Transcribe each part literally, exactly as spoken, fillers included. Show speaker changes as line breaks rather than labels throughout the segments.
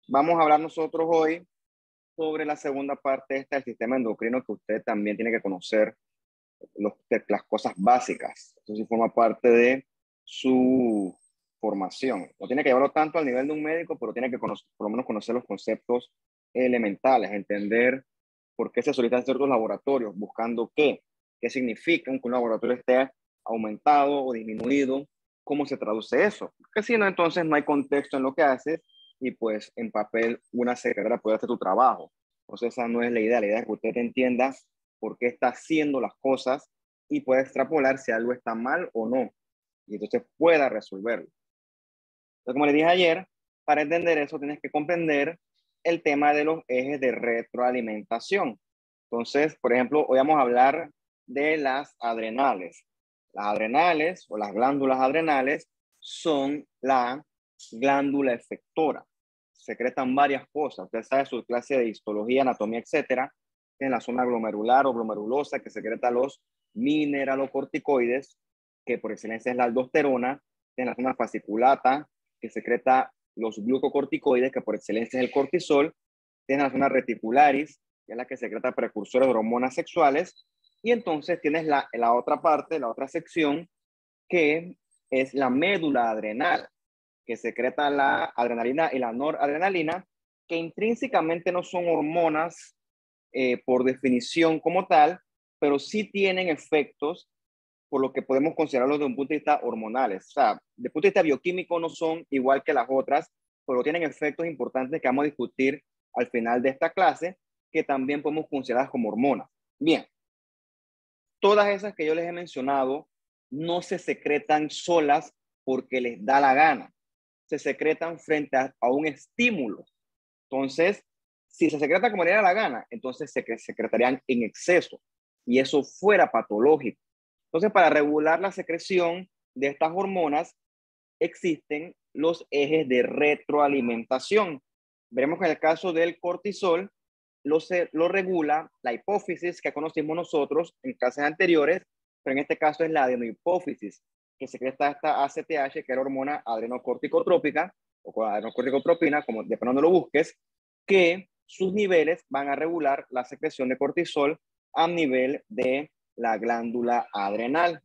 vamos a hablar nosotros hoy sobre la segunda parte esta del sistema endocrino que usted también tiene que conocer los, las cosas básicas. Eso sí forma parte de su formación. No tiene que llevarlo tanto al nivel de un médico, pero tiene que conocer, por lo menos conocer los conceptos elementales, entender por qué se solicitan ciertos laboratorios, buscando qué, qué significa que un laboratorio esté aumentado o disminuido, cómo se traduce eso. Porque si no, entonces no hay contexto en lo que haces y pues en papel una secretaria puede hacer tu trabajo. Entonces esa no es la idea. La idea es que usted entienda por qué está haciendo las cosas y pueda extrapolar si algo está mal o no. Y entonces pueda resolverlo. Entonces, como le dije ayer, para entender eso tienes que comprender el tema de los ejes de retroalimentación. Entonces, por ejemplo, hoy vamos a hablar de las adrenales. Las adrenales o las glándulas adrenales son la glándula efectora. Secretan varias cosas. Usted sabe su clase de histología, anatomía, etcétera. En la zona glomerular o glomerulosa que secreta los mineralocorticoides, que por excelencia es la aldosterona. En la zona fasciculata, que secreta los glucocorticoides, que por excelencia es el cortisol. Tienes la zona reticularis, que es la que secreta precursores de hormonas sexuales. Y entonces tienes la, la otra parte, la otra sección, que es la médula adrenal, que secreta la adrenalina y la noradrenalina, que intrínsecamente no son hormonas eh, por definición como tal, pero sí tienen efectos por lo que podemos considerarlos desde un punto de vista hormonales. O sea, desde el punto de vista bioquímico no son igual que las otras, pero tienen efectos importantes que vamos a discutir al final de esta clase, que también podemos considerar como hormonas. Bien, todas esas que yo les he mencionado no se secretan solas porque les da la gana. Se secretan frente a, a un estímulo. Entonces, si se secreta como le da la gana, entonces se secretarían en exceso y eso fuera patológico. Entonces, para regular la secreción de estas hormonas, existen los ejes de retroalimentación. Veremos que en el caso del cortisol, lo, se, lo regula la hipófisis que conocimos nosotros en clases anteriores, pero en este caso es la adenohipófisis, que secreta esta A C T H, que es la hormona adrenocorticotrópica, o adrenocorticotropina, como dependiendo de lo busques, que sus niveles van a regular la secreción de cortisol a nivel de la glándula adrenal.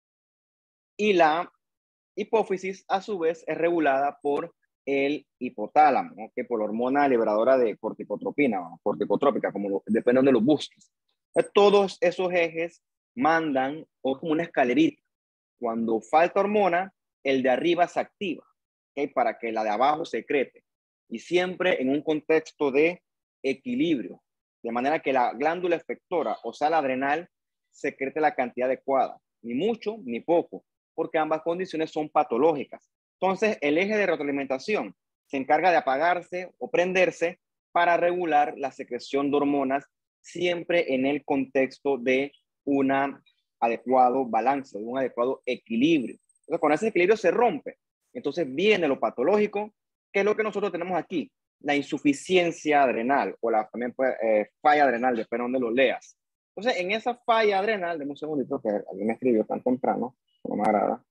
Y la hipófisis, a su vez, es regulada por el hipotálamo, ¿no? Que por la hormona liberadora de corticotropina o corticotrópica, como lo, depende de donde lo busques. Todos esos ejes mandan o como una escalerita. Cuando falta hormona, el de arriba se activa, ¿okay? Para que la de abajo secrete. Y siempre en un contexto de equilibrio. De manera que la glándula efectora, o sea, la adrenal, secrete la cantidad adecuada. Ni mucho, ni poco, porque ambas condiciones son patológicas. Entonces, el eje de retroalimentación se encarga de apagarse o prenderse para regular la secreción de hormonas, siempre en el contexto de un adecuado balance, de un adecuado equilibrio. Entonces, cuando ese equilibrio se rompe, entonces viene lo patológico, que es lo que nosotros tenemos aquí, la insuficiencia adrenal o la también puede, eh, falla adrenal, depende de donde lo leas. Entonces, en esa falla adrenal, deme un segundito que alguien me escribió tan temprano, no me agrada.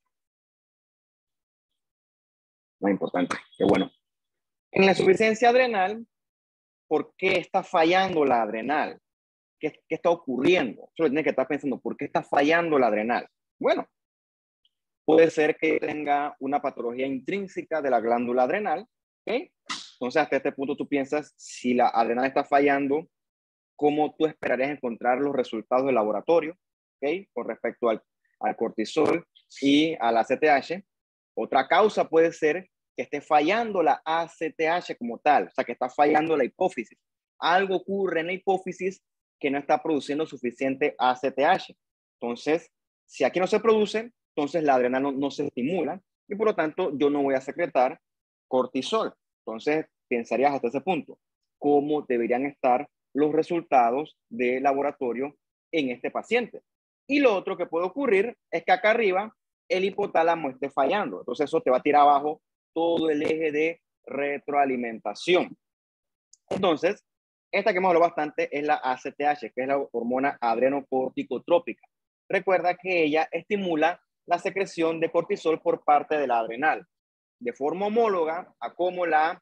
No es importante, qué bueno. En la insuficiencia adrenal, ¿por qué está fallando la adrenal? ¿Qué, qué está ocurriendo? Solo tiene que estar pensando, ¿por qué está fallando la adrenal? Bueno, puede ser que tenga una patología intrínseca de la glándula adrenal, ¿ok? Entonces, hasta este punto tú piensas, si la adrenal está fallando, ¿cómo tú esperarías encontrar los resultados del laboratorio, ¿ok? Con respecto al, al cortisol y a la A C T H. Otra causa puede ser que esté fallando la A C T H como tal, o sea, que está fallando la hipófisis. Algo ocurre en la hipófisis que no está produciendo suficiente A C T H. Entonces, si aquí no se produce, entonces la adrenal no, no se estimula y por lo tanto yo no voy a secretar cortisol. Entonces, pensarías hasta ese punto, ¿cómo deberían estar los resultados de laboratorio en este paciente? Y lo otro que puede ocurrir es que acá arriba el hipotálamo esté fallando. Entonces eso te va a tirar abajo todo el eje de retroalimentación. Entonces, esta que hemos hablado bastante es la A C T H, que es la hormona adrenocorticotrópica. Recuerda que ella estimula la secreción de cortisol por parte de la adrenal, de forma homóloga a como la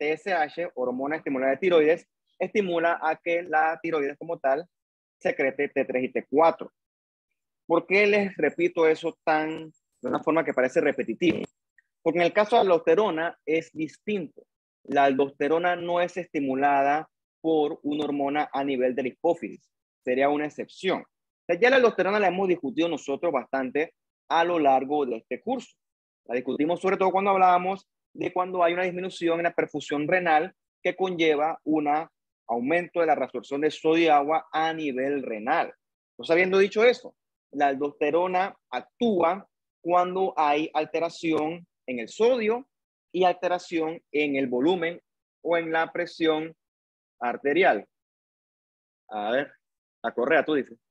T S H, hormona estimuladora de tiroides, estimula a que la tiroides como tal secrete T tres y T cuatro. ¿Por qué les repito eso tan de una forma que parece repetitiva? Porque en el caso de la aldosterona es distinto. La aldosterona no es estimulada por una hormona a nivel de la hipófisis. Sería una excepción. O sea, ya la aldosterona la hemos discutido nosotros bastante a lo largo de este curso. La discutimos sobre todo cuando hablábamos de cuando hay una disminución en la perfusión renal que conlleva un aumento de la reabsorción de sodio y agua a nivel renal. Entonces, habiendo dicho eso, la aldosterona actúa cuando hay alteración en el sodio y alteración en el volumen o en la presión arterial. A ver, la correa, tú dices.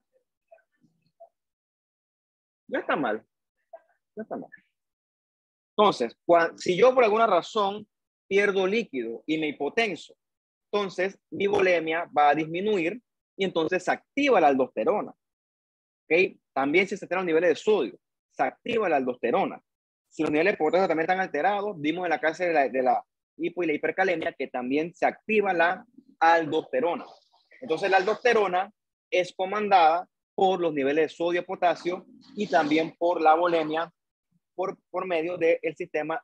No está mal. No está mal. Entonces, cuando, si yo por alguna razón pierdo líquido y me hipotenso, entonces mi volemia va a disminuir y entonces se activa la aldosterona. ¿Okay? También si se alteran los niveles de sodio, se activa la aldosterona. Si los niveles de potasio también están alterados, vimos en la clase de la, de la hipo y la hipercalemia que también se activa la aldosterona. Entonces la aldosterona es comandada por los niveles de sodio y potasio y también por la volemia por, por medio del sistema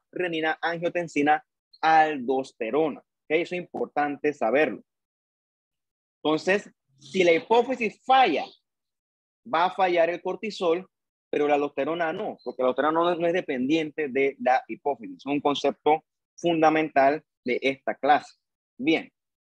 renina-angiotensina-aldosterona. ¿Okay? Eso es importante saberlo. Entonces, si la hipófisis falla, va a fallar el cortisol, pero la aldosterona no, porque la aldosterona no, no es dependiente de la hipófisis. Es un concepto fundamental de esta clase. Bien.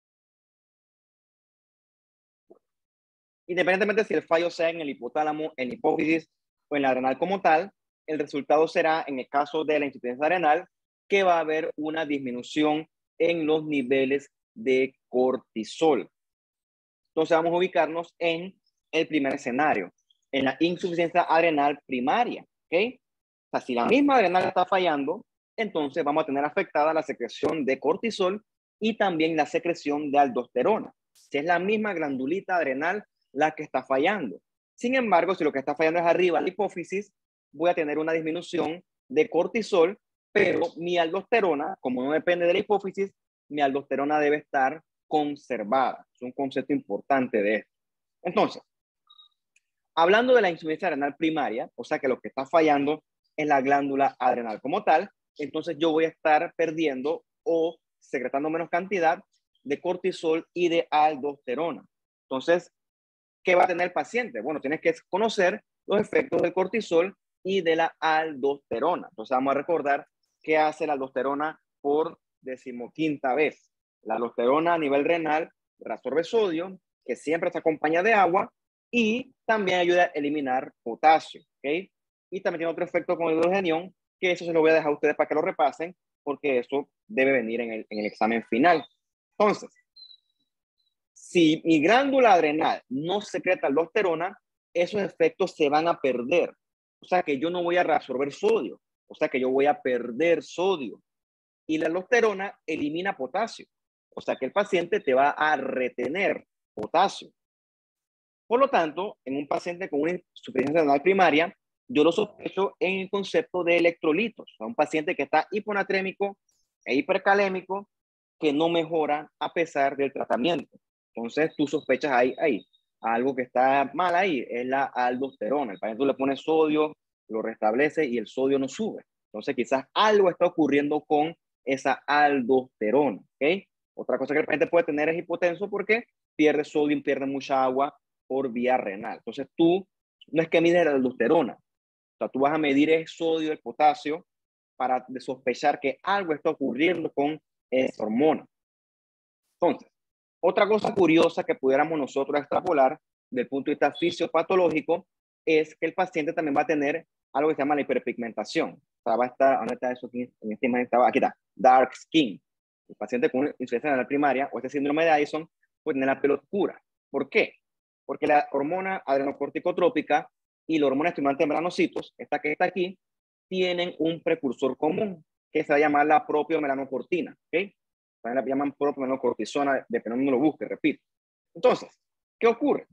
Independientemente si el fallo sea en el hipotálamo, en la hipófisis o en la adrenal como tal, el resultado será, en el caso de la insuficiencia renal, que va a haber una disminución en los niveles de cortisol. Entonces vamos a ubicarnos en el primer escenario, en la insuficiencia adrenal primaria, ¿ok? O sea, si la misma adrenal está fallando, entonces vamos a tener afectada la secreción de cortisol y también la secreción de aldosterona. Si es la misma glandulita adrenal la que está fallando. Sin embargo, si lo que está fallando es arriba la hipófisis, voy a tener una disminución de cortisol, pero mi aldosterona, como no depende de la hipófisis, mi aldosterona debe estar conservada. Es un concepto importante de esto. Entonces, hablando de la insuficiencia adrenal primaria, o sea que lo que está fallando es la glándula adrenal como tal, entonces yo voy a estar perdiendo o secretando menos cantidad de cortisol y de aldosterona. Entonces, ¿qué va a tener el paciente? Bueno, tienes que conocer los efectos del cortisol y de la aldosterona. Entonces, vamos a recordar qué hace la aldosterona por decimoquinta vez. La aldosterona a nivel renal reabsorbe sodio, que siempre se acompaña de agua, y también ayuda a eliminar potasio, ¿ok? Y también tiene otro efecto con el hidrogenión, que eso se lo voy a dejar a ustedes para que lo repasen, porque eso debe venir en el, en el examen final. Entonces, si mi glándula adrenal no secreta aldosterona, esos efectos se van a perder. O sea que yo no voy a reabsorber sodio, o sea que yo voy a perder sodio. Y la aldosterona elimina potasio, o sea que el paciente te va a retener potasio. Por lo tanto, en un paciente con una insuficiencia renal primaria, yo lo sospecho en el concepto de electrolitos. O sea, un paciente que está hiponatrémico e hipercalémico que no mejora a pesar del tratamiento. Entonces, tú sospechas ahí, ahí algo que está mal ahí, es la aldosterona. El paciente le pone sodio, lo restablece y el sodio no sube. Entonces, quizás algo está ocurriendo con esa aldosterona. ¿Okay? Otra cosa que el paciente puede tener es hipotenso porque pierde sodio y pierde mucha agua por vía renal. Entonces tú no es que mides la aldosterona, o sea, tú vas a medir el sodio, el potasio, para sospechar que algo está ocurriendo con esa hormona. Entonces, otra cosa curiosa que pudiéramos nosotros extrapolar del punto de vista fisiopatológico es que el paciente también va a tener algo que se llama la hiperpigmentación. O sea, va a estar, ¿dónde está eso? Aquí, en esta imagen estaba, aquí está, dark skin. El paciente con insuficiencia renal primaria o este síndrome de Addison puede tener la piel oscura. ¿Por qué? Porque la hormona adrenocorticotrópica y la hormona estimulante de melanocitos, esta que está aquí, tienen un precursor común que se va a llamar la propia melanocortina. ¿Ok? También la llaman propia melanocortisona, dependiendo de lo busque, repito. Entonces, ¿qué ocurre?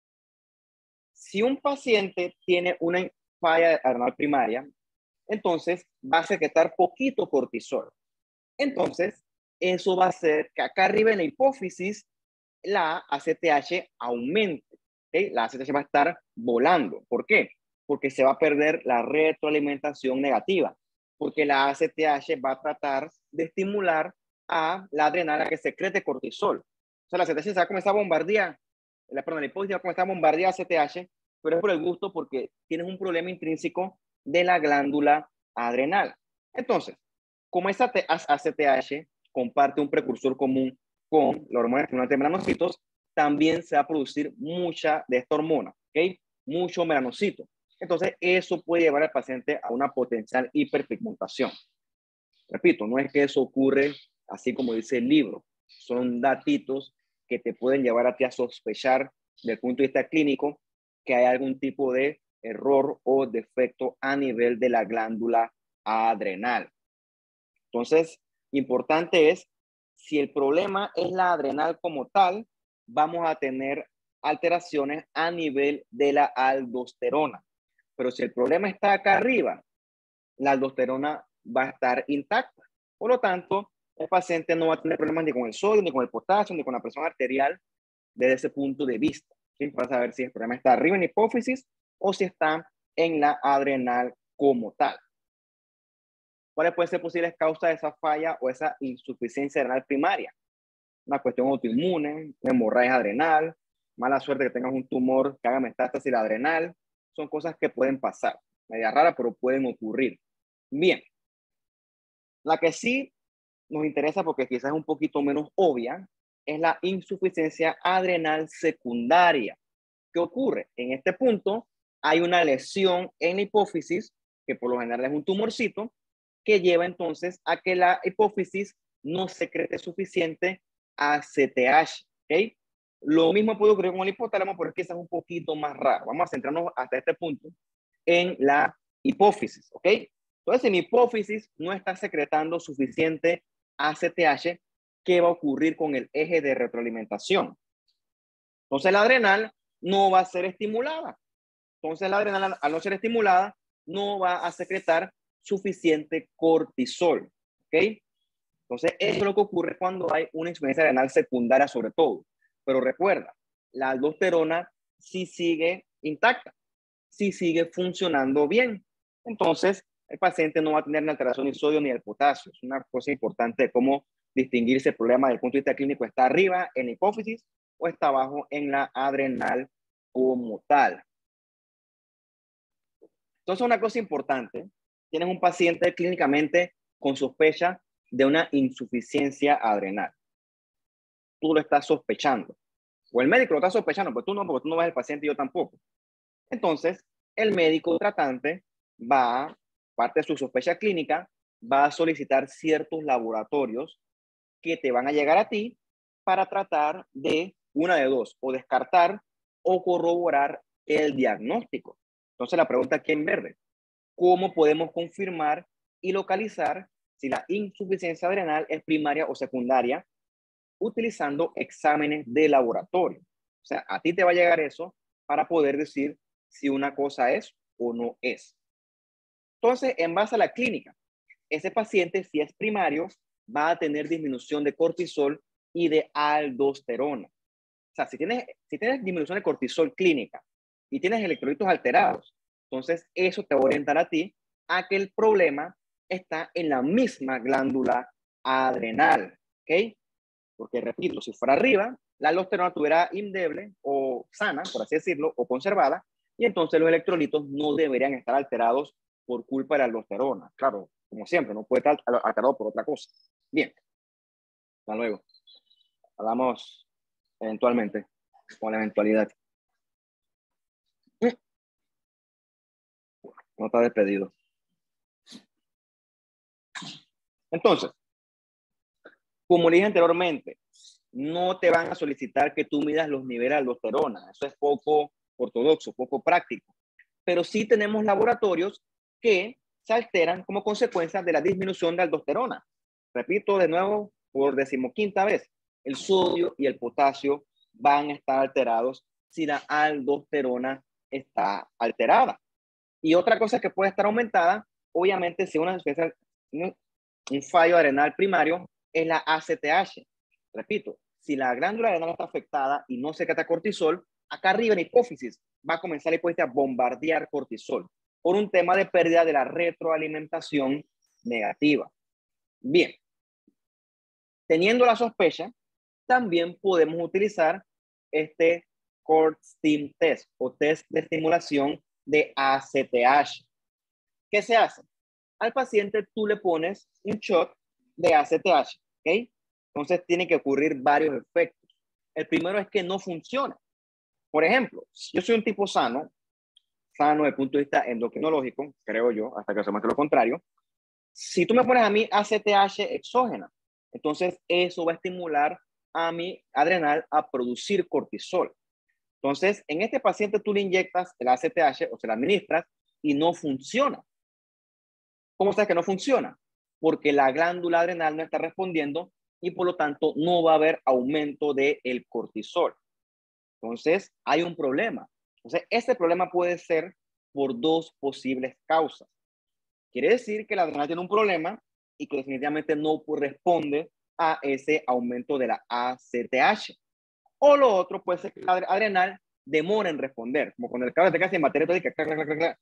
Si un paciente tiene una falla adrenal primaria, entonces va a secretar poquito cortisol. Entonces, eso va a hacer que acá arriba en la hipófisis la A C T H aumente. ¿Okay? La A C T H va a estar volando. ¿Por qué? Porque se va a perder la retroalimentación negativa. Porque la A C T H va a tratar de estimular a la adrenal a que secrete cortisol. O sea, la A C T H se va a comenzar a bombardear. La, perdón, la hipófisis va a comenzar a bombardear A C T H, pero es por el gusto porque tienes un problema intrínseco de la glándula adrenal. Entonces, como esa A C T H comparte un precursor común con la hormona estimulante de melanocitos, también se va a producir mucha de esta hormona, ¿ok? Mucho melanocito. Entonces, eso puede llevar al paciente a una potencial hiperpigmentación. Repito, no es que eso ocurre así como dice el libro. Son datitos que te pueden llevar a ti a sospechar, desde el punto de vista clínico, que hay algún tipo de error o defecto a nivel de la glándula adrenal. Entonces, importante es, si el problema es la adrenal como tal, vamos a tener alteraciones a nivel de la aldosterona. Pero si el problema está acá arriba, la aldosterona va a estar intacta. Por lo tanto, el paciente no va a tener problemas ni con el sodio, ni con el potasio, ni con la presión arterial desde ese punto de vista. ¿Sí? Para saber si el problema está arriba en la hipófisis o si está en la adrenal como tal. ¿Cuáles pueden ser posibles causas de esa falla o esa insuficiencia adrenal primaria? Una cuestión autoinmune, una hemorragia adrenal, mala suerte que tengas un tumor que haga metástasis adrenal. Son cosas que pueden pasar. Media rara, pero pueden ocurrir. Bien. La que sí nos interesa porque quizás es un poquito menos obvia es la insuficiencia adrenal secundaria. ¿Qué ocurre? En este punto hay una lesión en la hipófisis, que por lo general es un tumorcito, que lleva entonces a que la hipófisis no secrete suficiente A C T H. ¿Okay? Lo mismo puede ocurrir con el hipotálamo, pero es que es un poquito más raro. Vamos a centrarnos hasta este punto en la hipófisis. ¿Ok? Entonces, si mi hipófisis no está secretando suficiente A C T H, ¿qué va a ocurrir con el eje de retroalimentación? Entonces, la adrenal no va a ser estimulada. Entonces, la adrenal, al no ser estimulada, no va a secretar suficiente cortisol. ¿Ok? Entonces, eso es lo que ocurre cuando hay una insuficiencia adrenal secundaria sobre todo. Pero recuerda, la aldosterona sí sigue intacta, sí sigue funcionando bien. Entonces, el paciente no va a tener ni alteración ni sodio ni el potasio. Es una cosa importante de cómo distinguir si el problema desde el punto de vista clínico está arriba en la hipófisis o está abajo en la adrenal como tal. Entonces, una cosa importante, tienes un paciente clínicamente con sospecha de una insuficiencia adrenal. Tú lo estás sospechando. O el médico lo está sospechando, pero tú no, porque tú no ves el paciente y yo tampoco. Entonces, el médico tratante va, parte de su sospecha clínica, va a solicitar ciertos laboratorios que te van a llegar a ti para tratar de, una de dos, o descartar o corroborar el diagnóstico. Entonces, la pregunta aquí en verde, ¿cómo podemos confirmar y localizar si la insuficiencia adrenal es primaria o secundaria utilizando exámenes de laboratorio? O sea, a ti te va a llegar eso para poder decir si una cosa es o no es. Entonces, en base a la clínica, ese paciente, si es primario, va a tener disminución de cortisol y de aldosterona. O sea, si tienes, si tienes disminución de cortisol clínica y tienes electrolitos alterados, entonces eso te va a orientar a ti a que el problema está en la misma glándula adrenal. ¿Ok? Porque, repito, si fuera arriba, la aldosterona estuviera indeble o sana, por así decirlo, o conservada, y entonces los electrolitos no deberían estar alterados por culpa de la aldosterona. Claro, como siempre, no puede estar alterado por otra cosa. Bien, hasta luego. Hablamos eventualmente con la eventualidad. No está despedido. Entonces, como le dije anteriormente, no te van a solicitar que tú midas los niveles de aldosterona. Eso es poco ortodoxo, poco práctico. Pero sí tenemos laboratorios que se alteran como consecuencia de la disminución de aldosterona. Repito de nuevo por decimoquinta vez, el sodio y el potasio van a estar alterados si la aldosterona está alterada. Y otra cosa que puede estar aumentada, obviamente, si una un fallo adrenal primario es la A C T H. Repito, si la glándula adrenal está afectada y no secreta cortisol, acá arriba en la hipófisis va a comenzar la hipófisis a bombardear cortisol por un tema de pérdida de la retroalimentación negativa. Bien, teniendo la sospecha, también podemos utilizar este CORD-STIM test o test de estimulación de A C T H. ¿Qué se hace? Al paciente tú le pones un shot de A C T H, ¿ok? Entonces tiene que ocurrir varios efectos. El primero es que no funciona. Por ejemplo, yo soy un tipo sano, sano desde el punto de vista endocrinológico, creo yo, hasta que se muestre lo contrario. Si tú me pones a mí A C T H exógena, entonces eso va a estimular a mi adrenal a producir cortisol. Entonces, en este paciente tú le inyectas el A C T H o se la administras y no funciona. ¿Cómo sabes que no funciona? Porque la glándula adrenal no está respondiendo y por lo tanto no va a haber aumento del cortisol. Entonces, hay un problema. Entonces, este problema puede ser por dos posibles causas. Quiere decir que la adrenal tiene un problema y que definitivamente no responde a ese aumento de la A C T H. O lo otro puede ser que la adrenal demora en responder, como cuando el cable te queda sin batería, te dice,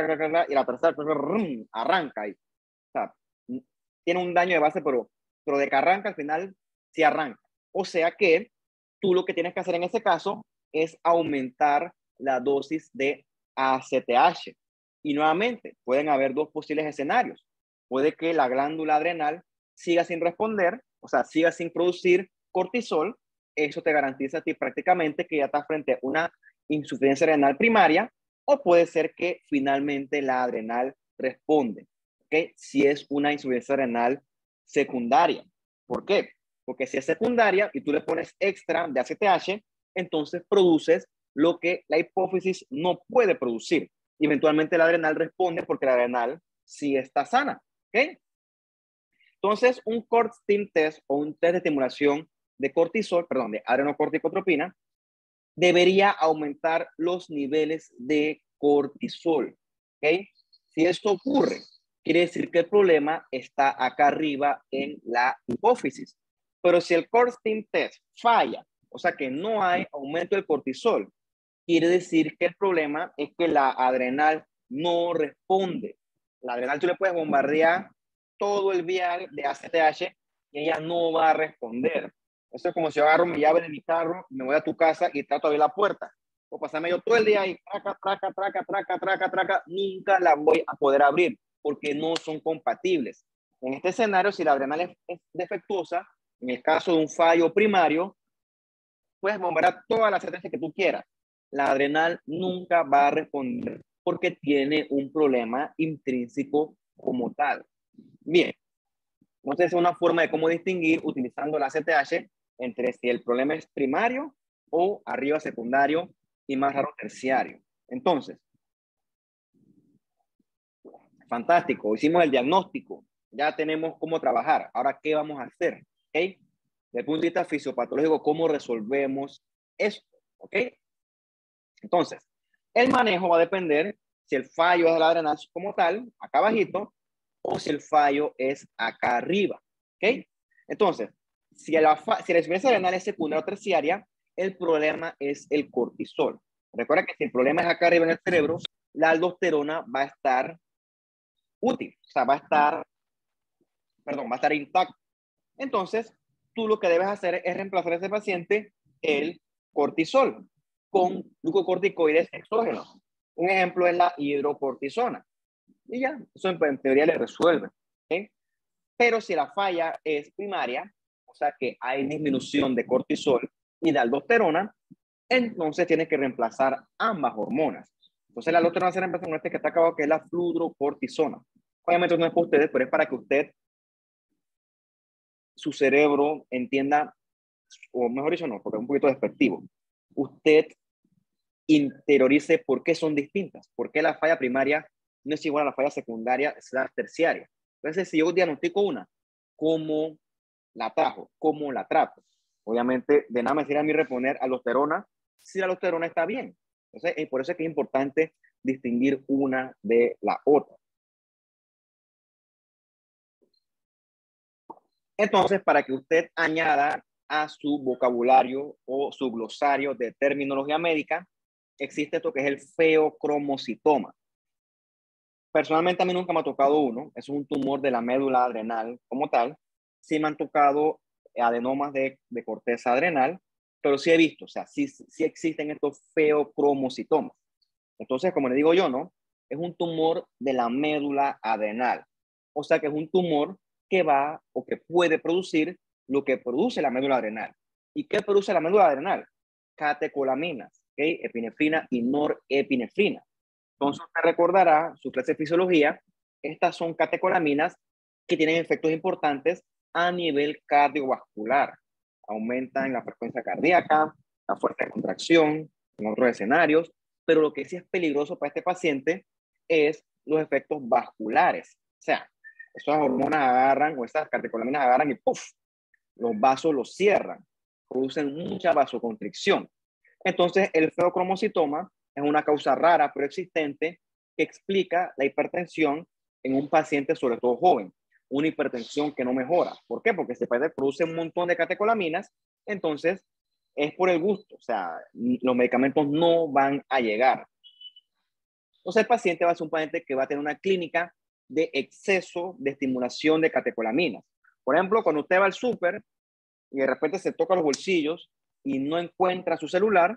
y la tercera arranca. Y, o sea, tiene un daño de base, pero, pero de que arranca al final, sí arranca. O sea que tú lo que tienes que hacer en ese caso es aumentar la dosis de A C T H. Y nuevamente, pueden haber dos posibles escenarios. Puede que la glándula adrenal siga sin responder, o sea, siga sin producir cortisol. Eso te garantiza a ti prácticamente que ya estás frente a una insuficiencia renal primaria, o puede ser que finalmente la adrenal responde, ¿ok? Si es una insuficiencia renal secundaria. ¿Por qué? Porque si es secundaria y tú le pones extra de A C T H, entonces produces lo que la hipófisis no puede producir. Y eventualmente la adrenal responde porque la adrenal sí está sana, ¿ok? Entonces, un CORD-STIM test o un test de estimulación de cortisol, perdón, de adrenocorticotropina, debería aumentar los niveles de cortisol, ¿ok? Si esto ocurre, quiere decir que el problema está acá arriba en la hipófisis. Pero si el CORD-STIM test falla, o sea que no hay aumento del cortisol, quiere decir que el problema es que la adrenal no responde. La adrenal tú le puedes bombardear todo el vial de A C T H y ella no va a responder. Eso es como si yo agarro mi llave de mi carro, me voy a tu casa y trato de abrir la puerta. O pasarme yo todo el día ahí, traca, traca, traca, traca, traca, traca, nunca la voy a poder abrir porque no son compatibles. En este escenario, si la adrenal es, es defectuosa, en el caso de un fallo primario, puedes bombardear todas las A C T H que tú quieras. La adrenal nunca va a responder porque tiene un problema intrínseco como tal. Bien, entonces es una forma de cómo distinguir utilizando la A C T H entre si el problema es primario o arriba secundario y más raro terciario. Entonces, fantástico, hicimos el diagnóstico, ya tenemos cómo trabajar. Ahora, ¿qué vamos a hacer? ¿Ok? Desde el punto de vista fisiopatológico, ¿cómo resolvemos esto? ¿Ok? Entonces, el manejo va a depender si el fallo es de la adrenal como tal, acá abajito, o si el fallo es acá arriba. ¿Ok? Entonces, si la, si la insuficiencia renal es secundaria o terciaria, el problema es el cortisol. Recuerda que si el problema es acá arriba en el cerebro, la aldosterona va a estar útil, o sea, va a estar, perdón, va a estar intacta. Entonces, tú lo que debes hacer es reemplazar a ese paciente el cortisol con glucocorticoides exógenos. Un ejemplo es la hidrocortisona. Y ya, eso en, en teoría le resuelve. ¿Okay? Pero si la falla es primaria, o sea que hay disminución de cortisol y de aldosterona, entonces tienes que reemplazar ambas hormonas. Entonces la aldosterona se reemplaza con este que está acabado, que es la fludrocortisona. Obviamente no es para ustedes, pero es para que usted, su cerebro entienda, o mejor dicho no, porque es un poquito despectivo, usted interiorice por qué son distintas, por qué la falla primaria no es igual a la falla secundaria, es la terciaria. Entonces, si yo diagnostico una, ¿cómo la atajo? ¿Cómo la trato? Obviamente, de nada me sirve a mí reponer aldosterona si la aldosterona está bien. Entonces, eh, por eso es que es importante distinguir una de la otra. Entonces, para que usted añada a su vocabulario o su glosario de terminología médica, existe esto que es el feocromocitoma. Personalmente a mí nunca me ha tocado uno, es un tumor de la médula adrenal como tal. Sí me han tocado adenomas de, de corteza adrenal, pero sí he visto, o sea, sí, sí existen estos feocromocitomas. Entonces, como le digo yo, ¿no? Es un tumor de la médula adrenal. O sea que es un tumor que va o que puede producir lo que produce la médula adrenal. ¿Y qué produce la médula adrenal? Catecolaminas, ¿okay? Epinefrina y norepinefrina. Entonces usted recordará su clase de fisiología, estas son catecolaminas que tienen efectos importantes a nivel cardiovascular. Aumentan la frecuencia cardíaca, la fuerza de contracción en otros escenarios, pero lo que sí es peligroso para este paciente es los efectos vasculares. O sea, esas hormonas agarran o esas catecolaminas agarran y ¡puf! Los vasos los cierran, producen mucha vasoconstricción. Entonces, el feocromocitoma es una causa rara pero existente que explica la hipertensión en un paciente, sobre todo joven. Una hipertensión que no mejora. ¿Por qué? Porque se produce un montón de catecolaminas, entonces es por el gusto. O sea, los medicamentos no van a llegar. Entonces, el paciente va a ser un paciente que va a tener una clínica de exceso de estimulación de catecolaminas. Por ejemplo, cuando usted va al súper y de repente se toca los bolsillos y no encuentra su celular,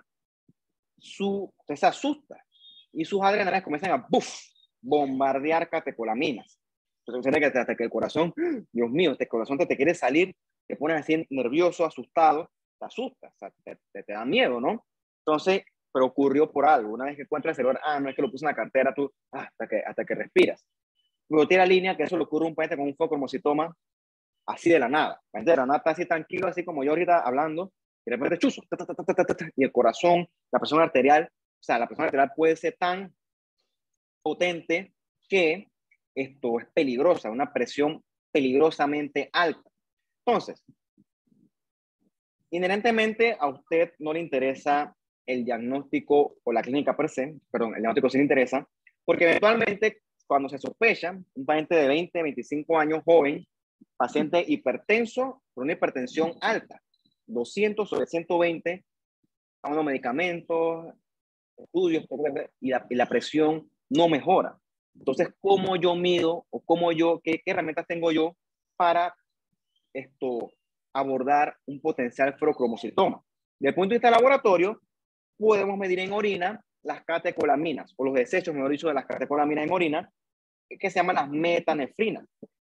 su, se asusta y sus adrenales comienzan a ¡buf! Bombardear catecolaminas. Entonces, que hasta que el corazón, Dios mío, este corazón te, te quiere salir, te pones así nervioso, asustado, te asustas, o sea, te, te, te da miedo, ¿no? Entonces, pero ocurrió por algo. Una vez que encuentras el celular, ah, no es que lo puse en la cartera, tú, ah, hasta, que, hasta que respiras. Luego tiene la línea que eso le ocurre a un paciente con un feocromocitoma así de la nada. El paciente de la nada está así tranquilo, así como yo ahorita hablando, y de repente chuzo, ta, ta, ta, ta, ta, ta, y el corazón, la presión arterial, o sea, la presión arterial puede ser tan potente que esto es peligrosa, una presión peligrosamente alta. Entonces, inherentemente a usted no le interesa el diagnóstico o la clínica per se, perdón, el diagnóstico sí le interesa, porque eventualmente cuando se sospecha, un paciente de veinte, veinticinco años, joven, paciente hipertenso, con una hipertensión alta, doscientos sobre ciento veinte, tomando medicamentos, estudios, y la, y la presión no mejora. Entonces, ¿cómo yo mido o cómo yo, qué, qué herramientas tengo yo para esto abordar un potencial feocromocitoma? Desde el punto de vista laboratorio, podemos medir en orina las catecolaminas o los desechos, mejor dicho, de las catecolaminas en orina, que se llaman las metanefrinas.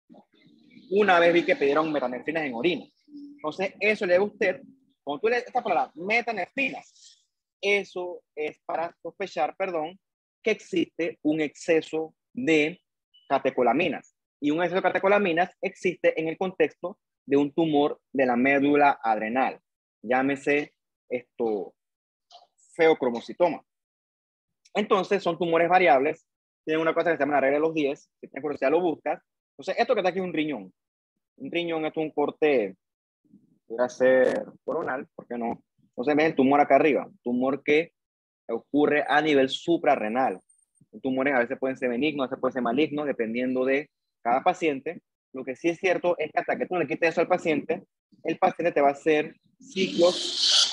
Una vez vi que pidieron metanefrinas en orina. Entonces, eso le da a usted, cuando tú lees esta palabra, metanefrinas, eso es para sospechar, perdón, que existe un exceso de catecolaminas. Y un exceso de catecolaminas existe en el contexto de un tumor de la médula adrenal. Llámese esto, feocromocitoma. Entonces, son tumores variables. Tienen una cosa que se llama la regla de los diez. Si tienes curiosidad, lo buscas. Entonces, esto que está aquí es un riñón. Un riñón es un corte, pudiera ser coronal, ¿por qué no? Entonces, ves el tumor acá arriba. Un tumor que ocurre a nivel suprarrenal. Los tumores a veces pueden ser benignos, a veces pueden ser malignos, dependiendo de cada paciente. Lo que sí es cierto es que hasta que tú no le quites eso al paciente, el paciente te va a hacer ciclos,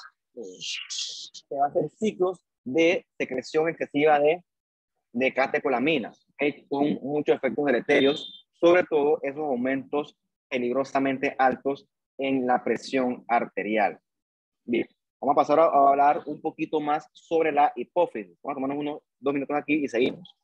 te va a hacer ciclos de secreción excesiva de, de catecolaminas, ¿okay? Con muchos efectos deleterios, sobre todo esos aumentos peligrosamente altos en la presión arterial. Bien, vamos a pasar a, a hablar un poquito más sobre la hipófisis. Vamos a tomarnos unos dos minutos aquí y seguimos.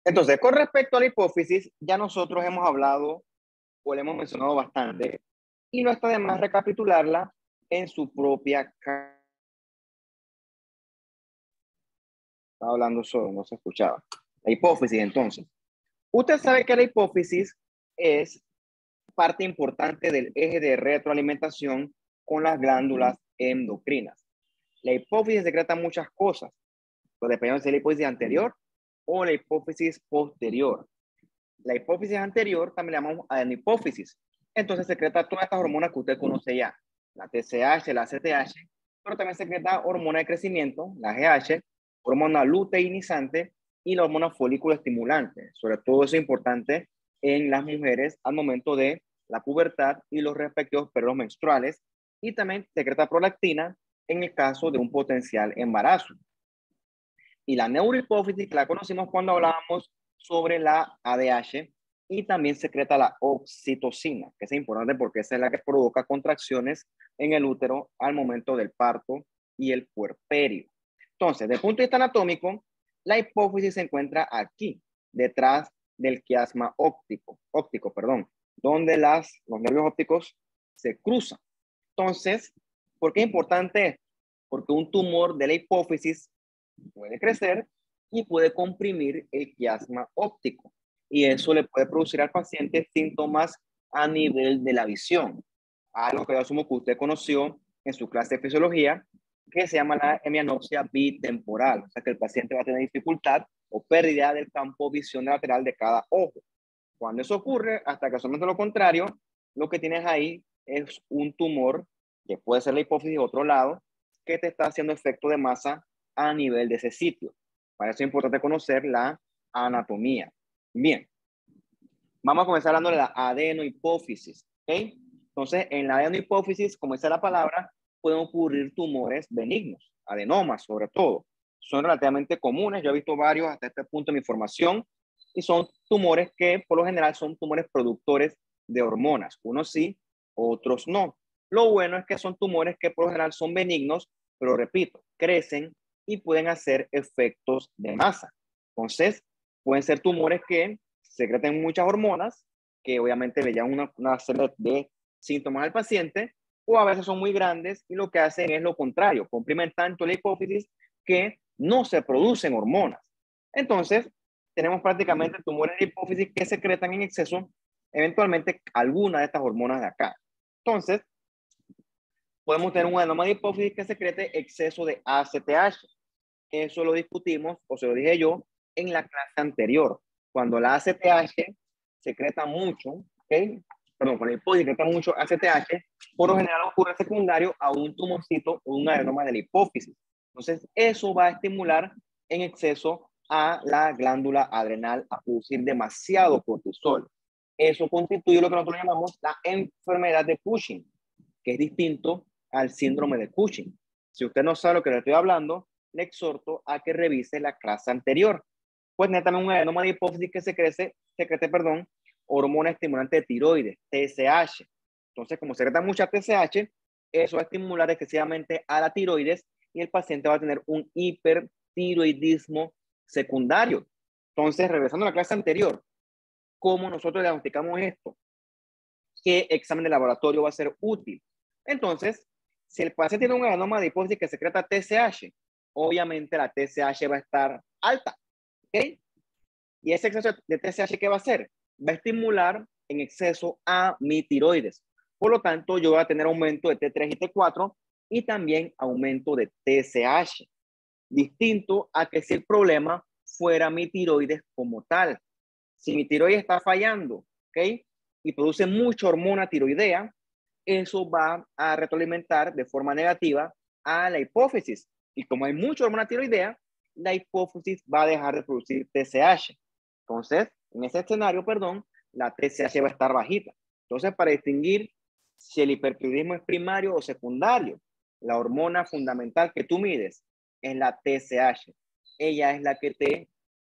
Entonces, con respecto a la hipófisis, ya nosotros hemos hablado o le hemos mencionado bastante y no está de más recapitularla en su propia cara. Estaba hablando solo, no se escuchaba. La hipófisis, entonces. Usted sabe que la hipófisis es parte importante del eje de retroalimentación con las glándulas endocrinas. La hipófisis secreta muchas cosas, pues dependiendo si es la hipófisis anterior o la hipófisis posterior. La hipófisis anterior también la llamamos adenohipófisis. Entonces secreta todas estas hormonas que usted conoce ya, la T S H, la A C T H, pero también secreta hormona de crecimiento, la G H, hormona luteinizante y la hormona folículo estimulante. Sobre todo eso es importante en las mujeres al momento de la pubertad y los respectivos periodos menstruales. Y también secreta prolactina en el caso de un potencial embarazo. Y la neurohipófisis, que la conocimos cuando hablábamos sobre la A D H, y también secreta la oxitocina, que es importante porque esa es la que provoca contracciones en el útero al momento del parto y el puerperio. Entonces, desde el punto de vista anatómico, la hipófisis se encuentra aquí, detrás del quiasma óptico, óptico, perdón, donde las, los nervios ópticos se cruzan. Entonces, ¿por qué es importante esto? Porque un tumor de la hipófisis puede crecer y puede comprimir el quiasma óptico. Y eso le puede producir al paciente síntomas a nivel de la visión. Algo que yo asumo que usted conoció en su clase de fisiología, que se llama la hemianopsia bitemporal. O sea que el paciente va a tener dificultad o pérdida del campo visión lateral de cada ojo. Cuando eso ocurre, hasta casualmente lo contrario, lo que tienes ahí es un tumor, que puede ser la hipófisis de otro lado, que te está haciendo efecto de masa a nivel de ese sitio. Para eso es importante conocer la anatomía. Bien, vamos a comenzar hablando de la adenohipófisis, ¿ok? Entonces, en la adenohipófisis, como dice la palabra, pueden ocurrir tumores benignos, adenomas sobre todo. Son relativamente comunes, yo he visto varios hasta este punto en mi formación, y son tumores que por lo general son tumores productores de hormonas. Unos sí, otros no. Lo bueno es que son tumores que por lo general son benignos, pero repito, crecen y pueden hacer efectos de masa. Entonces, pueden ser tumores que secreten muchas hormonas, que obviamente le llevan una, una serie de síntomas al paciente, o a veces son muy grandes y lo que hacen es lo contrario, comprimen tanto la hipófisis que no se producen hormonas. Entonces, tenemos prácticamente tumores de hipófisis que secretan en exceso eventualmente alguna de estas hormonas de acá. Entonces, podemos tener un adenoma de hipófisis que secrete exceso de A C T H. Eso lo discutimos, o se lo dije yo, en la clase anterior. Cuando la A C T H secreta mucho, ¿ok? Perdón, cuando la hipófisis secreta mucho A C T H, por lo general ocurre secundario a un tumorcito o un adenoma de la hipófisis. Entonces, eso va a estimular en exceso a la glándula adrenal a producir demasiado cortisol. Eso constituye lo que nosotros llamamos la enfermedad de Cushing, que es distinto al síndrome de Cushing. Si usted no sabe lo que le estoy hablando, le exhorto a que revise la clase anterior. Pues netamente un adenoma de hipófisis que secrete, secrete, perdón, hormona estimulante de tiroides, T S H. Entonces, como secreta mucha T S H, eso va a estimular excesivamente a la tiroides y el paciente va a tener un hipertiroidismo secundario. Entonces, regresando a la clase anterior, ¿cómo nosotros diagnosticamos esto? ¿Qué examen de laboratorio va a ser útil? Entonces, si el paciente tiene un adenoma de hipófisis que secreta T S H, obviamente la T S H va a estar alta, ¿ok? Y ese exceso de T S H, ¿qué va a hacer? Va a estimular en exceso a mi tiroides. Por lo tanto, yo voy a tener aumento de T tres y T cuatro y también aumento de T S H. Distinto a que si el problema fuera mi tiroides como tal. Si mi tiroides está fallando, ¿ok? Y produce mucha hormona tiroidea, eso va a retroalimentar de forma negativa a la hipófisis. Y como hay mucha hormona tiroidea, la hipófisis va a dejar de producir T S H. Entonces, en ese escenario, perdón, la T S H va a estar bajita. Entonces, para distinguir si el hipertiroidismo es primario o secundario, la hormona fundamental que tú mides es la T S H. Ella es la que te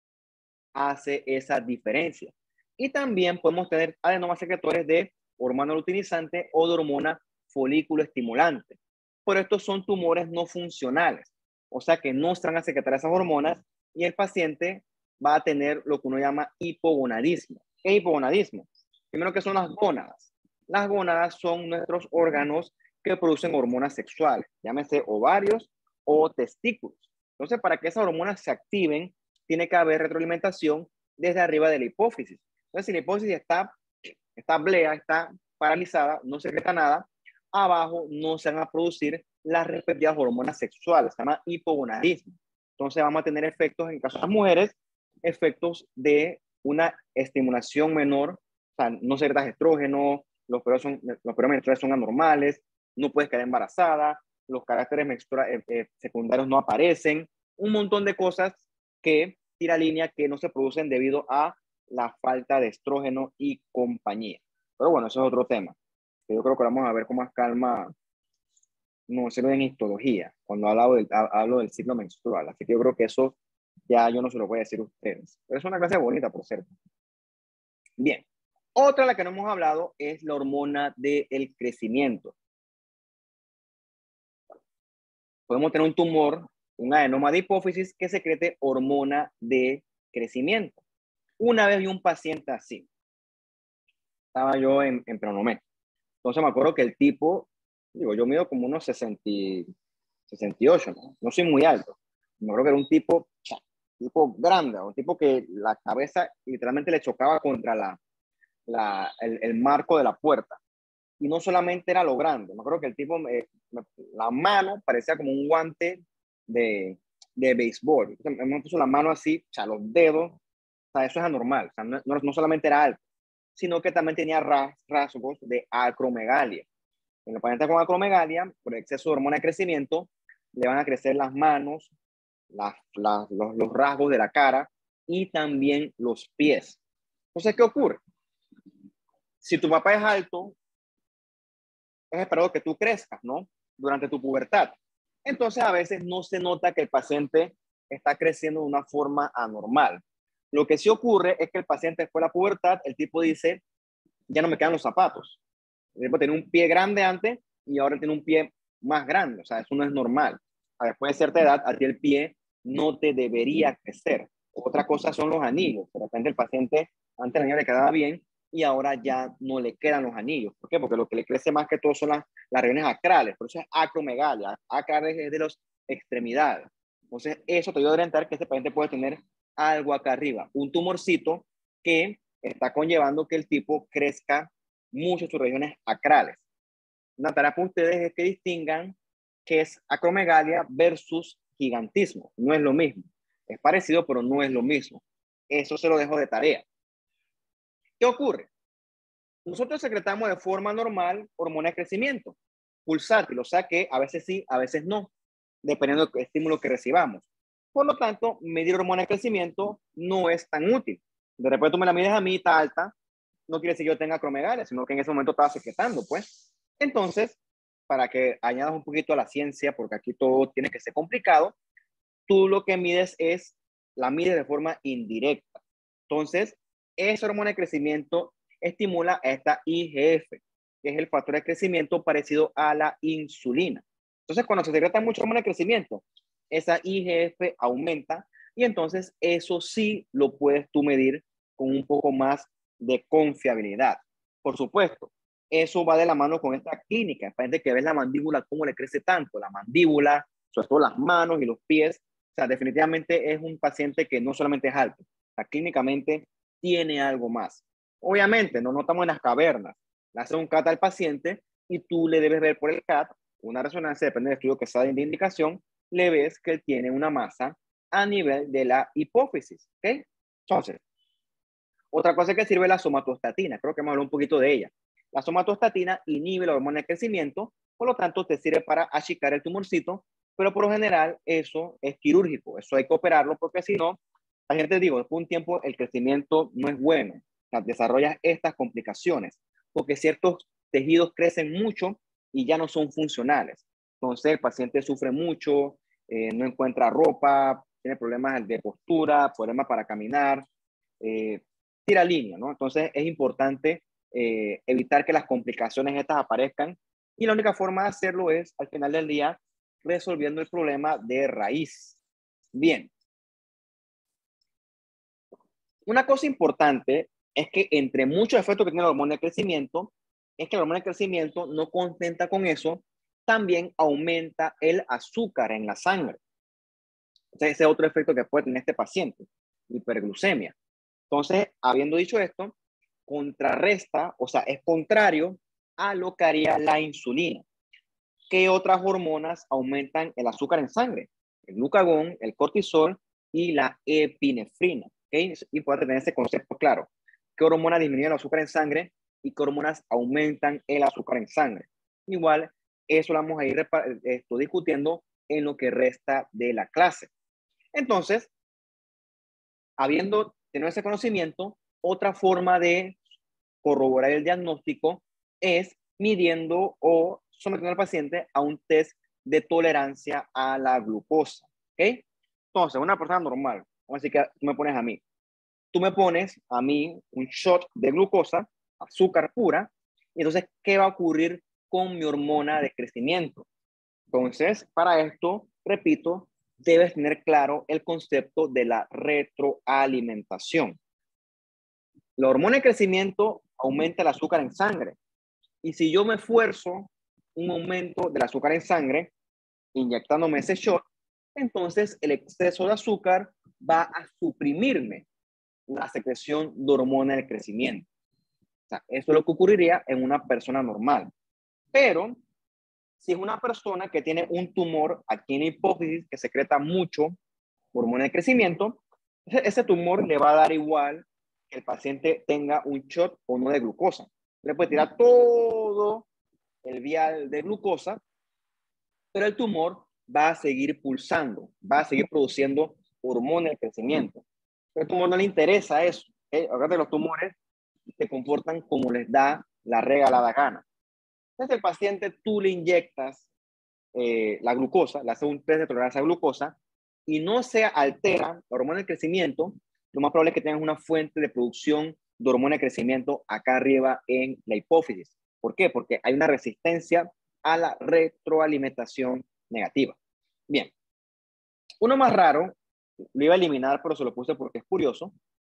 hace esa diferencia. Y también podemos tener adenomas secretores de hormona luteinizante o de hormona folículo estimulante. Pero estos son tumores no funcionales, o sea que no están a secretar esas hormonas y el paciente va a tener lo que uno llama hipogonadismo. ¿Qué es hipogonadismo? Primero, que son las gónadas. Las gónadas son nuestros órganos que producen hormonas sexuales, llámese ovarios o testículos. Entonces, para que esas hormonas se activen, tiene que haber retroalimentación desde arriba de la hipófisis. Entonces, si la hipófisis está, está blea, está paralizada, no secreta nada, abajo no se van a producir las respectivas hormonas sexuales, se llama hipogonadismo. Entonces, vamos a tener efectos, en caso de las mujeres, efectos de una estimulación menor, o sea, no secretas estrógeno, los periodos, son, los periodos menstruales son anormales, no puedes quedar embarazada, los caracteres eh, eh, secundarios no aparecen, un montón de cosas que tira línea que no se producen debido a la falta de estrógeno y compañía. Pero bueno, eso es otro tema, que yo creo que vamos a ver con más calma, no sé, en histología, cuando hablo del, hablo del ciclo menstrual. Así que yo creo que eso ya yo no se lo voy a decir a ustedes. Pero es una clase bonita, por cierto. Bien. Otra de la que no hemos hablado es la hormona del crecimiento. Podemos tener un tumor, un adenoma de hipófisis que secrete hormona de crecimiento. Una vez vi un paciente así. Estaba yo en, en Pronomé. Entonces me acuerdo que el tipo, digo, yo mido como unos sesenta, sesenta y ocho, ¿no? No soy muy alto. Me acuerdo que era un tipo, tipo grande, un tipo que la cabeza literalmente le chocaba contra la, la, el, el marco de la puerta. Y no solamente era lo grande, me acuerdo que el tipo, me, me, la mano parecía como un guante de, de béisbol. Entonces, me puso la mano así, o sea, los dedos, o sea, eso es anormal. O sea, no, no, no solamente era alto, sino que también tenía ras, rasgos de acromegalia. En los pacientes con acromegalia, por exceso de hormona de crecimiento, le van a crecer las manos, las, las, los, los rasgos de la cara y también los pies. Entonces, ¿qué ocurre? Si tu papá es alto, es esperado que tú crezcas, ¿no? Durante tu pubertad. Entonces, a veces no se nota que el paciente está creciendo de una forma anormal. Lo que sí ocurre es que el paciente después de la pubertad, el tipo dice, ya no me quedan los zapatos. El tipo tenía un pie grande antes y ahora tiene un pie más grande. O sea, eso no es normal. Después de cierta edad, a ti el pie no te debería crecer. Otra cosa son los anillos. De repente el paciente, antes el anillo le quedaba bien y ahora ya no le quedan los anillos. ¿Por qué? Porque lo que le crece más que todo son las, las regiones acrales. Por eso es acromegalia. Acrales es de las extremidades. Entonces, eso te ayuda a orientar que este paciente puede tener algo acá arriba. Un tumorcito que está conllevando que el tipo crezca mucho sus regiones acrales. Una tarea para ustedes es que distingan qué es acromegalia versus gigantismo. No es lo mismo. Es parecido, pero no es lo mismo. Eso se lo dejo de tarea. ¿Qué ocurre? Nosotros secretamos de forma normal hormona de crecimiento, pulsátil, o sea que a veces sí, a veces no, dependiendo del estímulo que recibamos. Por lo tanto, medir hormona de crecimiento no es tan útil. De repente tú me la mides a mí, está alta, no quiere decir que yo tenga acromegalia, sino que en ese momento estaba secretando, pues. Entonces, para que añadas un poquito a la ciencia, porque aquí todo tiene que ser complicado, tú lo que mides es, la mides de forma indirecta. Entonces, esa hormona de crecimiento estimula a esta I G F, que es el factor de crecimiento parecido a la insulina. Entonces, cuando se secreta mucha hormona de crecimiento, esa I G F aumenta y entonces eso sí lo puedes tú medir con un poco más de confiabilidad. Por supuesto, eso va de la mano con esta clínica. Es para que ves la mandíbula, cómo le crece tanto, la mandíbula, sobre todo las manos y los pies. O sea, definitivamente es un paciente que no solamente es alto, o sea, clínicamente tiene algo más. Obviamente, no notamos en las cavernas. Le hace un C A T al paciente y tú le debes ver por el C A T, una resonancia, depende del estudio que sea de indicación, le ves que él tiene una masa a nivel de la hipófisis. ¿Ok? Entonces, otra cosa que sirve es la somatostatina. Creo que hemos hablado un poquito de ella. La somatostatina inhibe la hormona de crecimiento, por lo tanto, te sirve para achicar el tumorcito, pero por lo general eso es quirúrgico. Eso hay que operarlo porque si no, la gente digo, después de un tiempo el crecimiento no es bueno. O sea, desarrollas estas complicaciones porque ciertos tejidos crecen mucho y ya no son funcionales. Entonces el paciente sufre mucho, eh, no encuentra ropa, tiene problemas de postura, problemas para caminar, eh, tira línea, ¿no? Entonces es importante eh, evitar que las complicaciones estas aparezcan y la única forma de hacerlo es al final del día resolviendo el problema de raíz. Bien. Una cosa importante es que entre muchos efectos que tiene la hormona de crecimiento, es que la hormona de crecimiento no contenta con eso, también aumenta el azúcar en la sangre. Entonces, ese es otro efecto que puede tener este paciente, hiperglucemia. Entonces, habiendo dicho esto, contrarresta, o sea, es contrario a lo que haría la insulina. ¿Qué otras hormonas aumentan el azúcar en sangre? El glucagón, el cortisol y la epinefrina. ¿Okay? Es importante tener ese concepto claro. ¿Qué hormonas disminuyen el azúcar en sangre y qué hormonas aumentan el azúcar en sangre? Igual, eso lo vamos a ir esto, discutiendo en lo que resta de la clase. Entonces, habiendo tenido ese conocimiento, otra forma de corroborar el diagnóstico es midiendo o sometiendo al paciente a un test de tolerancia a la glucosa. ¿Ok? Entonces, una persona normal, vamos a decir que tú me pones a mí, tú me pones a mí un shot de glucosa, azúcar pura, y entonces, ¿qué va a ocurrir con mi hormona de crecimiento? Entonces, para esto, repito, debes tener claro el concepto de la retroalimentación. La hormona de crecimiento aumenta el azúcar en sangre. Y si yo me esfuerzo un aumento del azúcar en sangre, inyectándome ese shot, entonces el exceso de azúcar va a suprimirme la secreción de hormona de crecimiento. O sea, eso es lo que ocurriría en una persona normal. Pero si es una persona que tiene un tumor aquí en la hipófisis que secreta mucho hormona de crecimiento, ese tumor le va a dar igual que el paciente tenga un shot o no de glucosa. Le puede tirar todo el vial de glucosa, pero el tumor va a seguir pulsando, va a seguir produciendo hormona de crecimiento. Pero al tumor no le interesa eso. ¿Okay? Ahora los tumores se comportan como les da la regalada gana. Entonces el paciente tú le inyectas eh, la glucosa, le haces un test de tolerancia a glucosa y no se altera la hormona de crecimiento, lo más probable es que tengas una fuente de producción de hormona de crecimiento acá arriba en la hipófisis. ¿Por qué? Porque hay una resistencia a la retroalimentación negativa. Bien, uno más raro, lo iba a eliminar, pero se lo puse porque es curioso,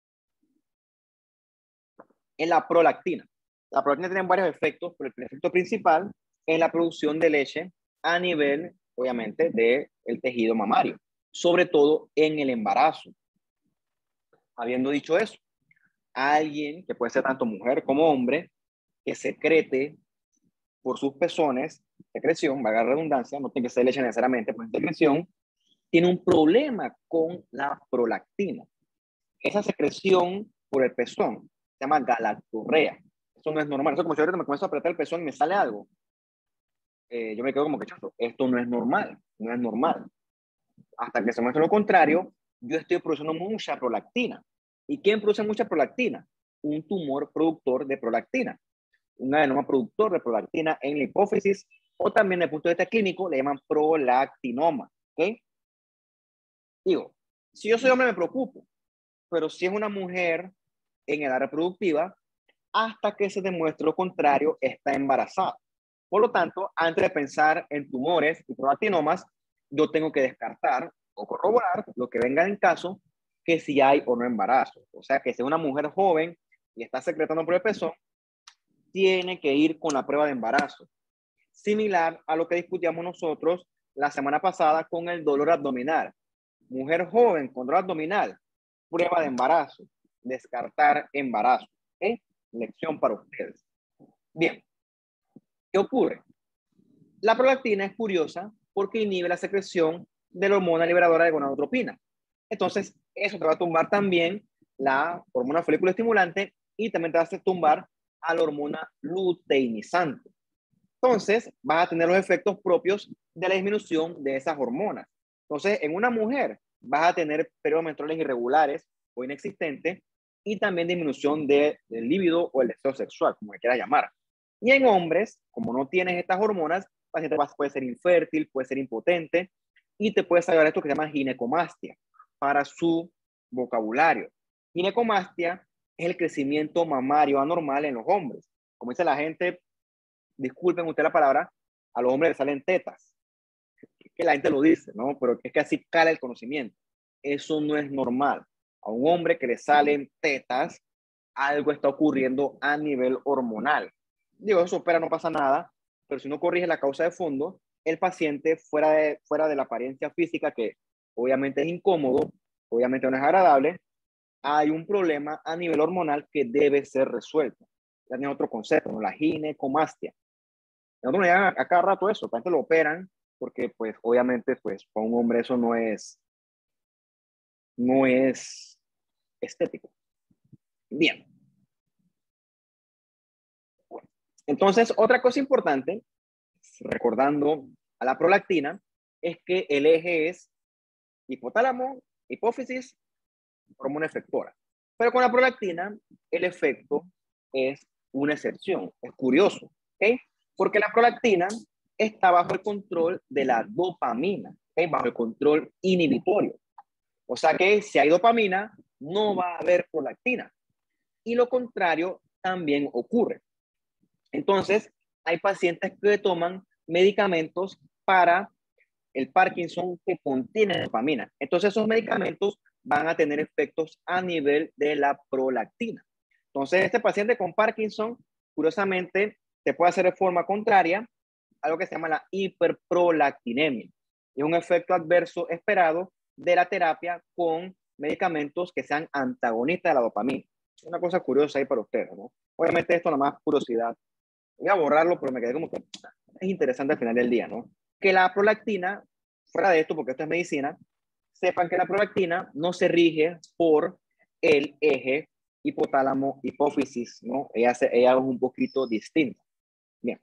es la prolactina. La prolactina tiene varios efectos, pero el efecto principal es la producción de leche a nivel, obviamente, del tejido mamario, sobre todo en el embarazo. Habiendo dicho eso, alguien que puede ser tanto mujer como hombre, que secrete por sus pezones, secreción, valga la redundancia, no tiene que ser leche necesariamente, pues secreción, tiene un problema con la prolactina. Esa secreción por el pezón se llama galactorrea. Eso no es normal. Eso como si ahorita me comienzo a apretar el pezón y me sale algo. Eh, yo me quedo como que chato. Esto no es normal. No es normal. Hasta que se muestre lo contrario, yo estoy produciendo mucha prolactina. ¿Y quién produce mucha prolactina? Un tumor productor de prolactina. Un adenoma productor de prolactina en la hipófisis, o también desde el punto de vista clínico le llaman prolactinoma. ¿Ok? Digo, si yo soy hombre me preocupo, pero si es una mujer en edad reproductiva, hasta que se demuestre lo contrario, está embarazada. Por lo tanto, antes de pensar en tumores y prolactinomas, yo tengo que descartar o corroborar lo que venga en caso que si hay o no embarazo. O sea, que si es una mujer joven y está secretando por el pezón, tiene que ir con la prueba de embarazo. Similar a lo que discutíamos nosotros la semana pasada con el dolor abdominal. Mujer joven con dolor abdominal, prueba de embarazo, descartar embarazo. ¿Okay? Lección para ustedes. Bien, ¿qué ocurre? La prolactina es curiosa porque inhibe la secreción de la hormona liberadora de gonadotropina. Entonces, eso te va a tumbar también la hormona folículo estimulante y también te va a hacer tumbar a la hormona luteinizante. Entonces, vas a tener los efectos propios de la disminución de esas hormonas. Entonces, en una mujer vas a tener periodos menstruales irregulares o inexistentes y también disminución de, del líbido o el deseo sexual, como le quieras llamar. Y en hombres, como no tienes estas hormonas, el paciente puede ser infértil, puede ser impotente y te puede salvar esto que se llama ginecomastia para su vocabulario. Ginecomastia es el crecimiento mamario anormal en los hombres. Como dice la gente, disculpen usted la palabra, a los hombres les salen tetas. Que la gente lo dice, ¿no? Pero es que así cala el conocimiento. Eso no es normal. a un hombre que le salen tetas, algo está ocurriendo a nivel hormonal. Digo, eso opera, no pasa nada, pero si no corrige la causa de fondo, el paciente fuera de, fuera de la apariencia física, que obviamente es incómodo, obviamente no es agradable, hay un problema a nivel hormonal que debe ser resuelto. Ya tiene otro concepto, ¿no? La ginecomastia. Nosotros nos llegan a cada rato eso, tanto lo operan, porque pues obviamente pues para un hombre eso no es, no es estético. Bien. Entonces, otra cosa importante, recordando a la prolactina, es que el eje es hipotálamo, hipófisis, hormona efectora. Pero con la prolactina, el efecto es una excepción. Es curioso, ¿ok? Porque la prolactina está bajo el control de la dopamina, ¿ok? Bajo el control inhibitorio. O sea que si hay dopamina, no va a haber prolactina. Y lo contrario también ocurre. Entonces, hay pacientes que toman medicamentos para el Parkinson que contienen dopamina. Entonces, esos medicamentos van a tener efectos a nivel de la prolactina. Entonces, este paciente con Parkinson, curiosamente, se puede hacer de forma contraria, algo que se llama la hiperprolactinemia. Es un efecto adverso esperado de la terapia con medicamentos que sean antagonistas de la dopamina. Una cosa curiosa ahí para ustedes, ¿no? Obviamente esto nada más curiosidad. Voy a borrarlo, pero me quedé como que es interesante al final del día, ¿no? Que la prolactina, fuera de esto, porque esto es medicina, sepan que la prolactina no se rige por el eje hipotálamo-hipófisis, ¿no? Ella, se, ella es un poquito distinta. Bien.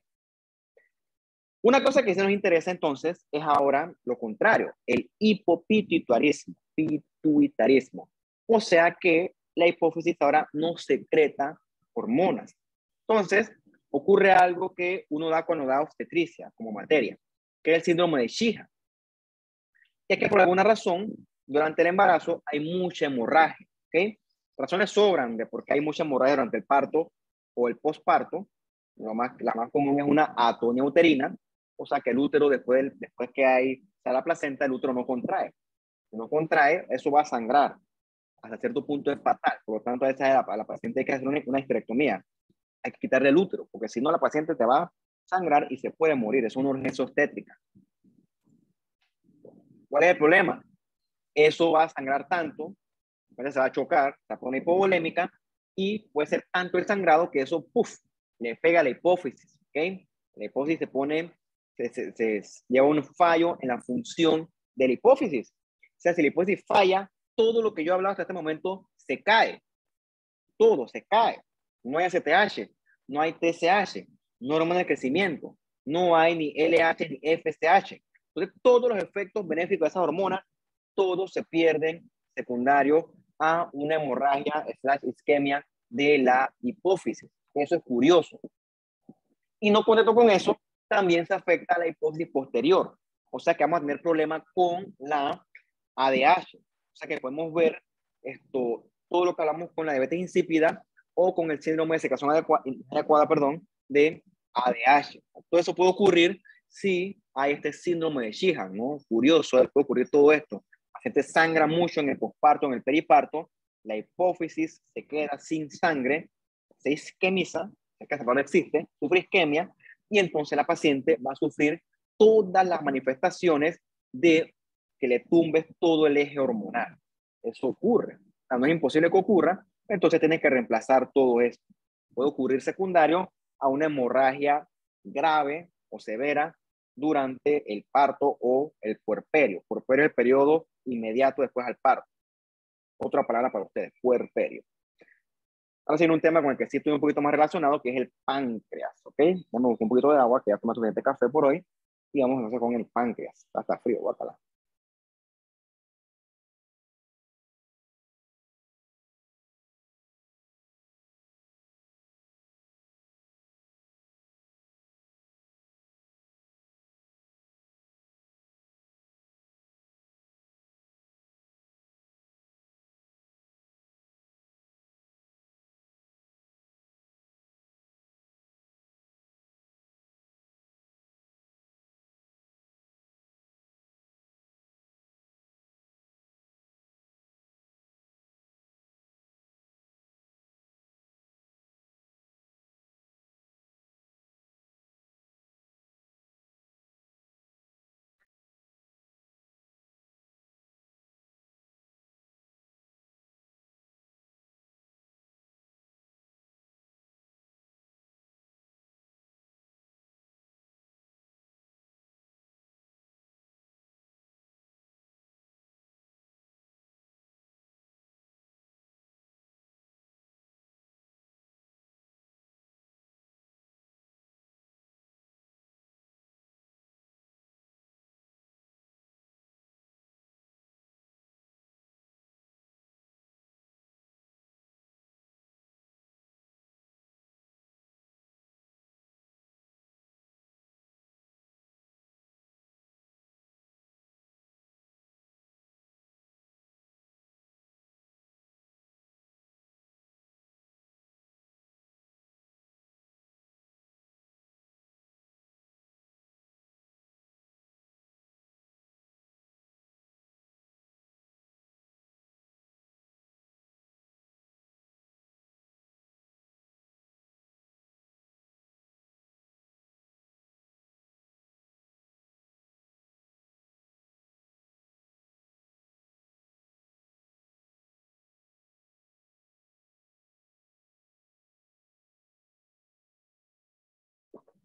Una cosa que sí nos interesa entonces es ahora lo contrario, el hipopituitarismo, pituitarismo. O sea que la hipófisis ahora no secreta hormonas. Entonces, ocurre algo que uno da cuando da obstetricia como materia, que es el síndrome de Sheehan. Y es que por alguna razón, durante el embarazo hay mucha hemorragia, ¿ok? Razones sobran de por qué hay mucha hemorragia durante el parto o el posparto. Lo más, la más común es una atonia uterina, o sea que el útero después, después que hay está la placenta, el útero no contrae. Si no contrae, eso va a sangrar. Hasta cierto punto es fatal. Por lo tanto, a, esa, a la paciente hay que hacer una, una histerectomía. Hay que quitarle el útero, porque si no la paciente te va a sangrar y se puede morir. Es una urgencia obstétrica. ¿Cuál es el problema? Eso va a sangrar tanto, se va a chocar, se pone hipovolémica y puede ser tanto el sangrado que eso, puff, le pega a la hipófisis, ¿ok? La hipófisis se pone, se, se, se lleva un fallo en la función de la hipófisis. O sea, si la hipófisis falla, todo lo que yo he hablado hasta este momento se cae. Todo se cae. No hay S T H, no hay T S H, no hay hormona de crecimiento, no hay ni L H ni F S H. Entonces, todos los efectos benéficos de esas hormonas, todos se pierden secundario a una hemorragia slash isquemia de la hipófisis. Eso es curioso. Y no contento con eso, también se afecta a la hipófisis posterior. O sea que vamos a tener problemas con la A D H. O sea que podemos ver esto, todo lo que hablamos con la diabetes insípida o con el síndrome de secreción adecuada, adecuada perdón, de A D H. Todo eso puede ocurrir si hay este síndrome de Sheehan, ¿no? Curioso, puede ocurrir todo esto. La gente sangra mucho en el posparto, en el periparto, la hipófisis se queda sin sangre, se isquemiza, que esa palabra existe, sufre isquemia, y entonces la paciente va a sufrir todas las manifestaciones de que le tumbes todo el eje hormonal. Eso ocurre. O sea, no es imposible que ocurra, entonces tienes que reemplazar todo esto. Puede ocurrir secundario a una hemorragia grave o severa durante el parto o el puerperio. Puerperio es el periodo inmediato después al parto. Otra palabra para ustedes, puerperio. Ahora sí, un tema con el que sí estoy un poquito más relacionado, que es el páncreas, ¿ok? Ya me busco un poquito de agua, que ya tomé suficiente café por hoy, y vamos a hacer con el páncreas. Está frío, guácala.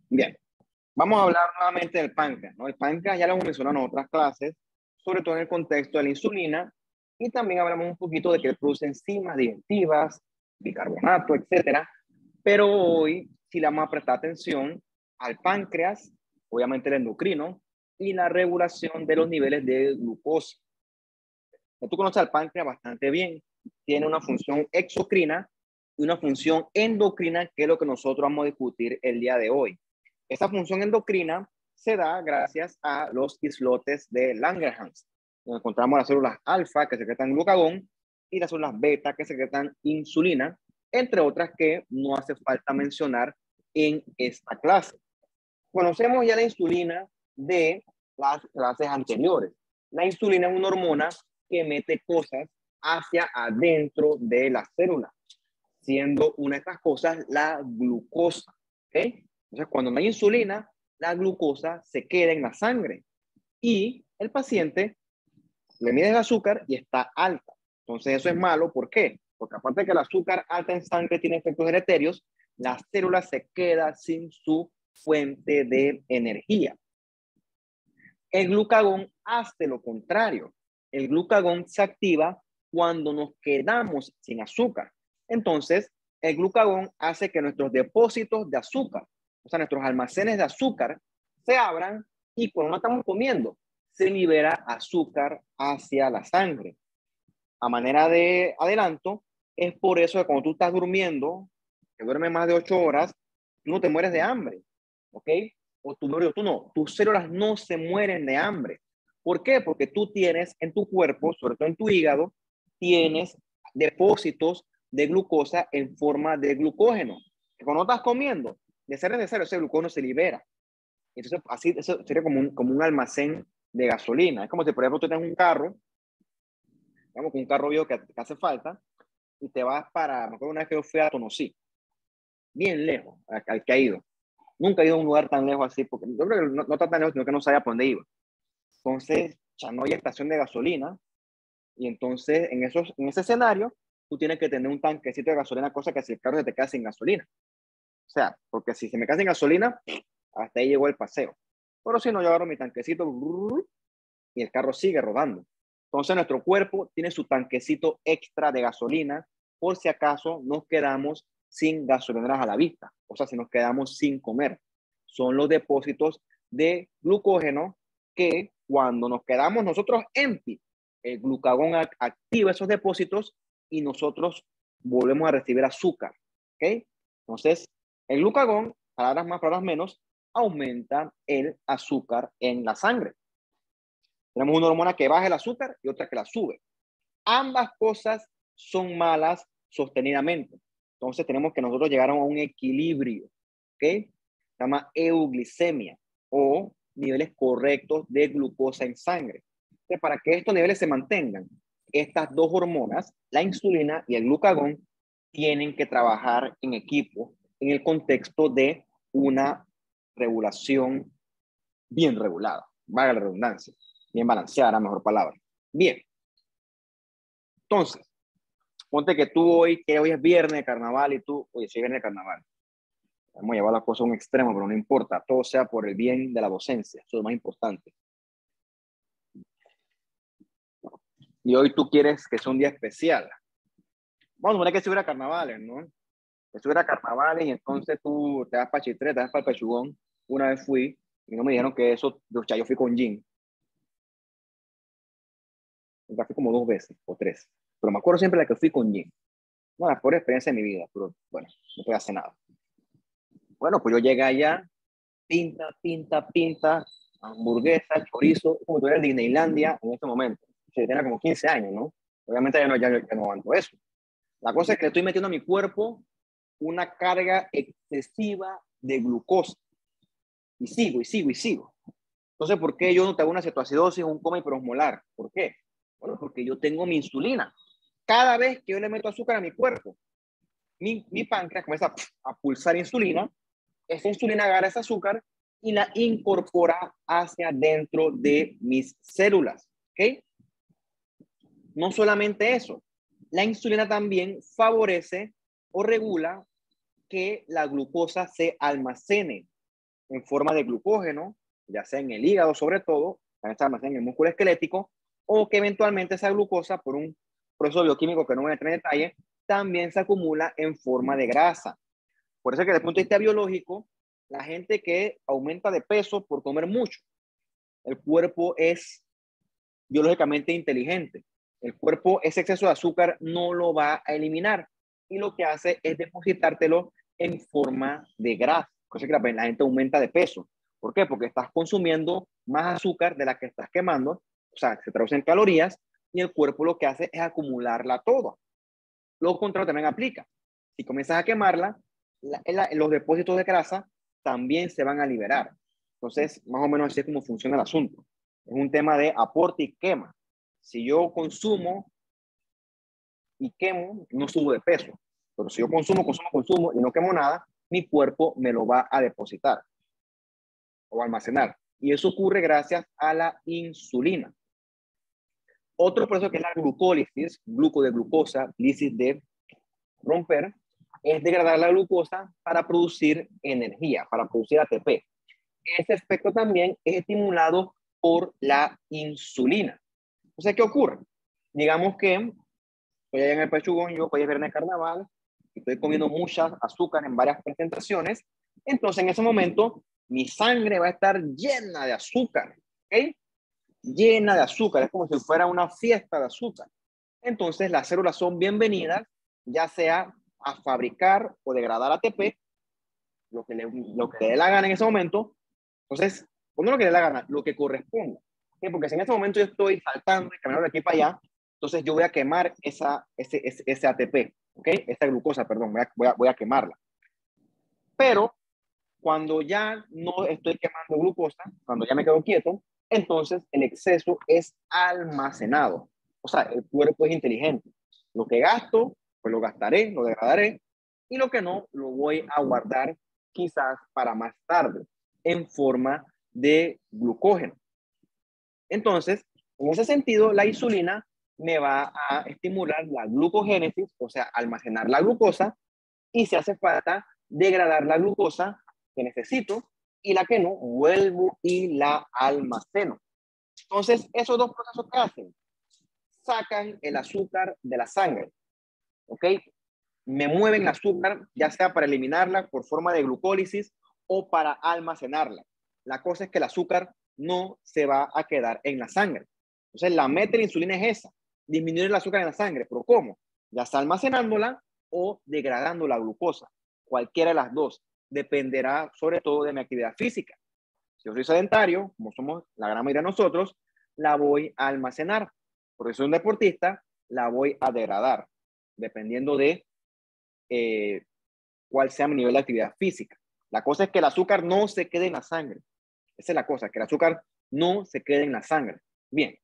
Bien, vamos a hablar nuevamente del páncreas, ¿no? El páncreas ya lo hemos mencionado en otras clases, sobre todo en el contexto de la insulina, y también hablamos un poquito de que produce enzimas digestivas, bicarbonato, etcétera. Pero hoy sí le vamos a prestar atención al páncreas, obviamente el endocrino, y la regulación de los niveles de glucosa. Tú conoces al páncreas bastante bien. Tiene una función exocrina y una función endocrina, que es lo que nosotros vamos a discutir el día de hoy. Esta función endocrina se da gracias a los islotes de Langerhans, donde encontramos las células alfa que secretan glucagón y las células beta que secretan insulina, entre otras que no hace falta mencionar en esta clase. Conocemos ya la insulina de las clases anteriores. La insulina es una hormona que mete cosas hacia adentro de la célula, siendo una de estas cosas la glucosa. ¿Okay? Entonces, cuando no hay insulina, la glucosa se queda en la sangre y el paciente le mide el azúcar y está alta. Entonces, eso es malo. ¿Por qué? Porque aparte de que el azúcar alta en sangre tiene efectos deleterios, la célula se queda sin su fuente de energía. El glucagón hace lo contrario. El glucagón se activa cuando nos quedamos sin azúcar. Entonces, el glucagón hace que nuestros depósitos de azúcar, o sea, nuestros almacenes de azúcar, se abran y cuando no estamos comiendo, se libera azúcar hacia la sangre. A manera de adelanto, es por eso que cuando tú estás durmiendo, que duermes más de ocho horas, tú no te mueres de hambre, ¿ok? O tú, tú no, tus células no se mueren de hambre. ¿Por qué? Porque tú tienes en tu cuerpo, sobre todo en tu hígado, tienes depósitos de glucosa en forma de glucógeno. Que cuando estás comiendo, de ser necesario, ese glucógeno se libera. Entonces, así eso sería como un, como un almacén de gasolina. Es como si, por ejemplo, tú tienes un carro, digamos, con un carro viejo que, que hace falta, y te vas para, me acuerdo una vez que yo fui a Tonosí, bien lejos, al que ha ido. Nunca he ido a un lugar tan lejos así, porque yo creo que no, no está tan lejos, sino que no sabía por dónde iba. Entonces, ya no hay estación de gasolina, y entonces en, esos, en ese escenario, tú tienes que tener un tanquecito de gasolina, cosa que si el carro se te queda sin gasolina. O sea, porque si se me queda sin gasolina, hasta ahí llegó el paseo. Pero si no, yo agarro mi tanquecito y el carro sigue rodando. Entonces nuestro cuerpo tiene su tanquecito extra de gasolina por si acaso nos quedamos sin gasolineras a la vista, o sea, si nos quedamos sin comer. Son los depósitos de glucógeno que cuando nos quedamos nosotros empty, el glucagón activa esos depósitos y nosotros volvemos a recibir azúcar. ¿Ok? Entonces, el glucagón, palabras más, palabras menos, aumenta el azúcar en la sangre. Tenemos una hormona que baja el azúcar y otra que la sube. Ambas cosas son malas sostenidamente. Entonces tenemos que nosotros llegar a un equilibrio, ¿ok? Se llama euglicemia o niveles correctos de glucosa en sangre. Entonces, para que estos niveles se mantengan, estas dos hormonas, la insulina y el glucagón, tienen que trabajar en equipo en el contexto de una regulación bien regulada, valga la redundancia, bien balanceada, mejor palabra. Bien, entonces, ponte que tú hoy, que hoy es viernes de carnaval y tú, oye, soy viernes de carnaval. Vamos a llevar las cosas a un extremo, pero no importa, todo sea por el bien de la docencia, eso es lo más importante. Y hoy tú quieres que sea un día especial. Vamos a poner que estuviera carnavales, ¿no? Que estuviera carnavales y entonces tú te das para Chitré, te das para el Pechugón. Una vez fui y no me dijeron que eso, yo, ya yo fui con Jim. Ya fui como dos veces o tres. Pero me acuerdo siempre de la que fui con Jim. Una de las peores experiencias de mi vida, pero bueno, no puedo hacer nada. Bueno, pues yo llegué allá, pinta, pinta, pinta, hamburguesa, chorizo, como tú eres de Disneylandia en este momento. Se tenía como quince años, ¿no? Obviamente ya no, ya, ya no aguanto eso. La cosa es que le estoy metiendo a mi cuerpo una carga excesiva de glucosa. Y sigo, y sigo, y sigo. Entonces, ¿por qué yo no tengo una cetoacidosis o un coma hiperosmolar? ¿Por qué? Bueno, porque yo tengo mi insulina. Cada vez que yo le meto azúcar a mi cuerpo, mi, mi páncreas comienza a pulsar insulina, esa insulina agarra ese azúcar y la incorpora hacia dentro de mis células. ¿Ok? No solamente eso, la insulina también favorece o regula que la glucosa se almacene. en forma de glucógeno, ya sea en el hígado sobre todo, también se almacena en el músculo esquelético, o que eventualmente esa glucosa, por un proceso bioquímico que no voy a entrar en detalle, también se acumula en forma de grasa. Por eso es que desde el punto de vista biológico, la gente que aumenta de peso por comer mucho, el cuerpo es biológicamente inteligente. El cuerpo ese exceso de azúcar no lo va a eliminar y lo que hace es depositártelo en forma de grasa. Por eso es que la, la gente aumenta de peso. ¿Por qué? Porque estás consumiendo más azúcar de la que estás quemando, o sea, se traduce en calorías y el cuerpo lo que hace es acumularla toda. Lo contrario también aplica. Si comienzas a quemarla, la, la, los depósitos de grasa también se van a liberar. Entonces, más o menos así es como funciona el asunto. Es un tema de aporte y quema. Si yo consumo y quemo, no subo de peso. Pero si yo consumo, consumo, consumo y no quemo nada, mi cuerpo me lo va a depositar o almacenar. Y eso ocurre gracias a la insulina. Otro proceso que es la glucólisis, gluco de glucosa, lisis de romper, es degradar la glucosa para producir energía, para producir A T P. Ese aspecto también es estimulado por la insulina. O sea, ¿qué ocurre? Digamos que estoy allá en el Pechugón, yo hoy es viernes de carnaval, estoy comiendo mucha azúcar en varias presentaciones, entonces en ese momento mi sangre va a estar llena de azúcar, ¿ok? Llena de azúcar, es como si fuera una fiesta de azúcar. Entonces las células son bienvenidas, ya sea a fabricar o degradar A T P, lo que le, lo que le dé la gana en ese momento. Entonces, pues no lo que le dé la gana, lo que corresponda. ¿Sí? Porque si en ese momento yo estoy saltando y caminando de aquí para allá, entonces yo voy a quemar esa, ese, ese, ese A T P, ¿ok? Esa glucosa, perdón, voy a, voy, a, voy a quemarla. Pero cuando ya no estoy quemando glucosa, cuando ya me quedo quieto, entonces el exceso es almacenado. O sea, el cuerpo es inteligente. Lo que gasto, pues lo gastaré, lo degradaré, y lo que no, lo voy a guardar quizás para más tarde, en forma de glucógeno. Entonces, en ese sentido, la insulina me va a estimular la glucogénesis, o sea, almacenar la glucosa, y si hace falta, degradar la glucosa que necesito y la que no, vuelvo y la almaceno. Entonces, esos dos procesos que hacen, sacan el azúcar de la sangre, ¿ok? Me mueven el azúcar, ya sea para eliminarla por forma de glucólisis o para almacenarla. La cosa es que el azúcar no se va a quedar en la sangre. Entonces, la meta de la insulina es esa, disminuir el azúcar en la sangre. ¿Pero cómo? Ya está almacenándola o degradando la glucosa. Cualquiera de las dos. Dependerá sobre todo de mi actividad física. Si yo soy sedentario, como somos la gran mayoría de nosotros, la voy a almacenar. Porque soy un deportista, la voy a degradar, dependiendo de eh, cuál sea mi nivel de actividad física. La cosa es que el azúcar no se quede en la sangre. Esa es la cosa, que el azúcar no se quede en la sangre. Bien.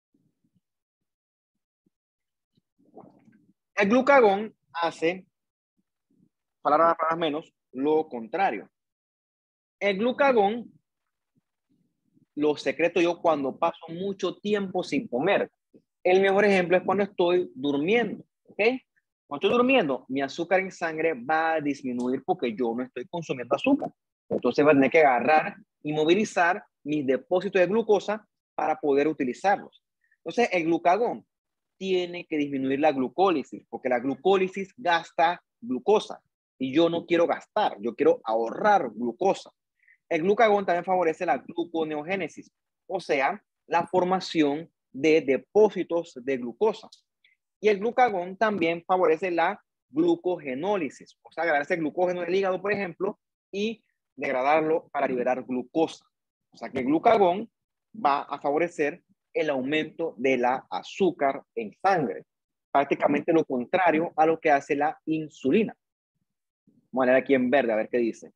El glucagón hace, palabras más menos, lo contrario. El glucagón lo secreto yo cuando paso mucho tiempo sin comer. El mejor ejemplo es cuando estoy durmiendo, ¿ok? Cuando estoy durmiendo, mi azúcar en sangre va a disminuir porque yo no estoy consumiendo azúcar. Entonces va a tener que agarrar y movilizar mis depósitos de glucosa para poder utilizarlos. Entonces el glucagón tiene que disminuir la glucólisis porque la glucólisis gasta glucosa y yo no quiero gastar, yo quiero ahorrar glucosa. El glucagón también favorece la gluconeogénesis, o sea, la formación de depósitos de glucosa. Y el glucagón también favorece la glucogenólisis, o sea, agarrar ese glucógeno del hígado, por ejemplo, y degradarlo para liberar glucosa. O sea, que el glucagón va a favorecer el aumento de la azúcar en sangre. Prácticamente lo contrario a lo que hace la insulina. Vamos a leer aquí en verde a ver qué dice.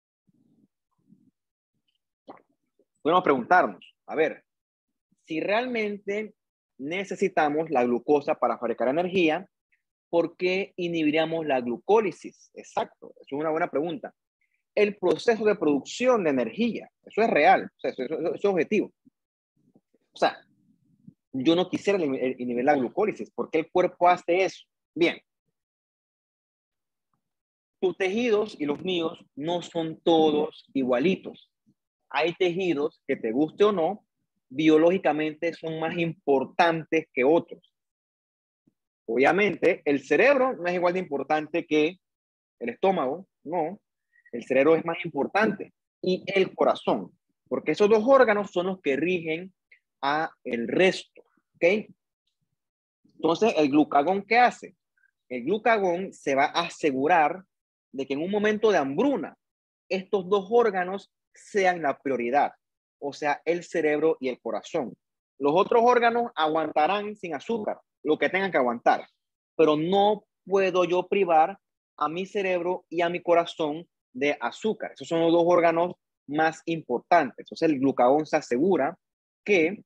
Podemos preguntarnos, a ver, si realmente necesitamos la glucosa para fabricar energía, ¿por qué inhibiríamos la glucólisis? Exacto, eso es una buena pregunta. El proceso de producción de energía, eso es real, o sea, eso, eso, eso es objetivo. O sea, yo no quisiera inhibir la glucólisis. ¿Por qué el cuerpo hace eso? Bien. tus tejidos y los míos no son todos igualitos. Hay tejidos que, te guste o no, biológicamente son más importantes que otros. Obviamente, el cerebro no es igual de importante que el estómago, no. El cerebro es más importante. Y el corazón, porque esos dos órganos son los que rigen a el resto, ¿ok? Entonces, el glucagón, ¿qué hace? El glucagón se va a asegurar de que en un momento de hambruna, estos dos órganos sean la prioridad, o sea, el cerebro y el corazón. Los otros órganos aguantarán sin azúcar, lo que tengan que aguantar, pero no puedo yo privar a mi cerebro y a mi corazón de azúcar. Esos son los dos órganos más importantes. Entonces, el glucagón se asegura que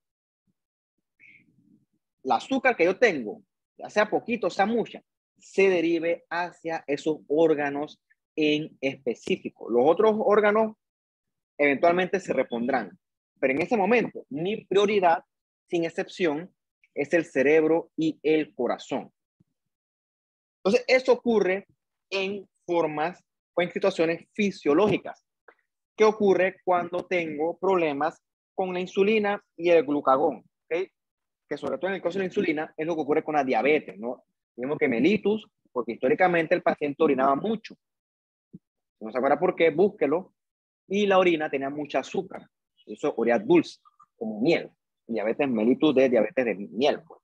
el azúcar que yo tengo, ya sea poquito o sea mucha, se derive hacia esos órganos en específico. Los otros órganos eventualmente se repondrán, pero en ese momento mi prioridad, sin excepción, es el cerebro y el corazón. Entonces, eso ocurre en formas o en situaciones fisiológicas. ¿Qué ocurre cuando tengo problemas con la insulina y el glucagón? ¿Okay? Que sobre todo en el caso de la insulina es lo que ocurre con la diabetes, ¿no? Tenemos que mellitus, porque históricamente el paciente orinaba mucho. No se acuerda por qué, búsquelo. Y la orina tenía mucha azúcar. Eso orina dulce, como miel. Diabetes mellitus de diabetes de miel. Pues.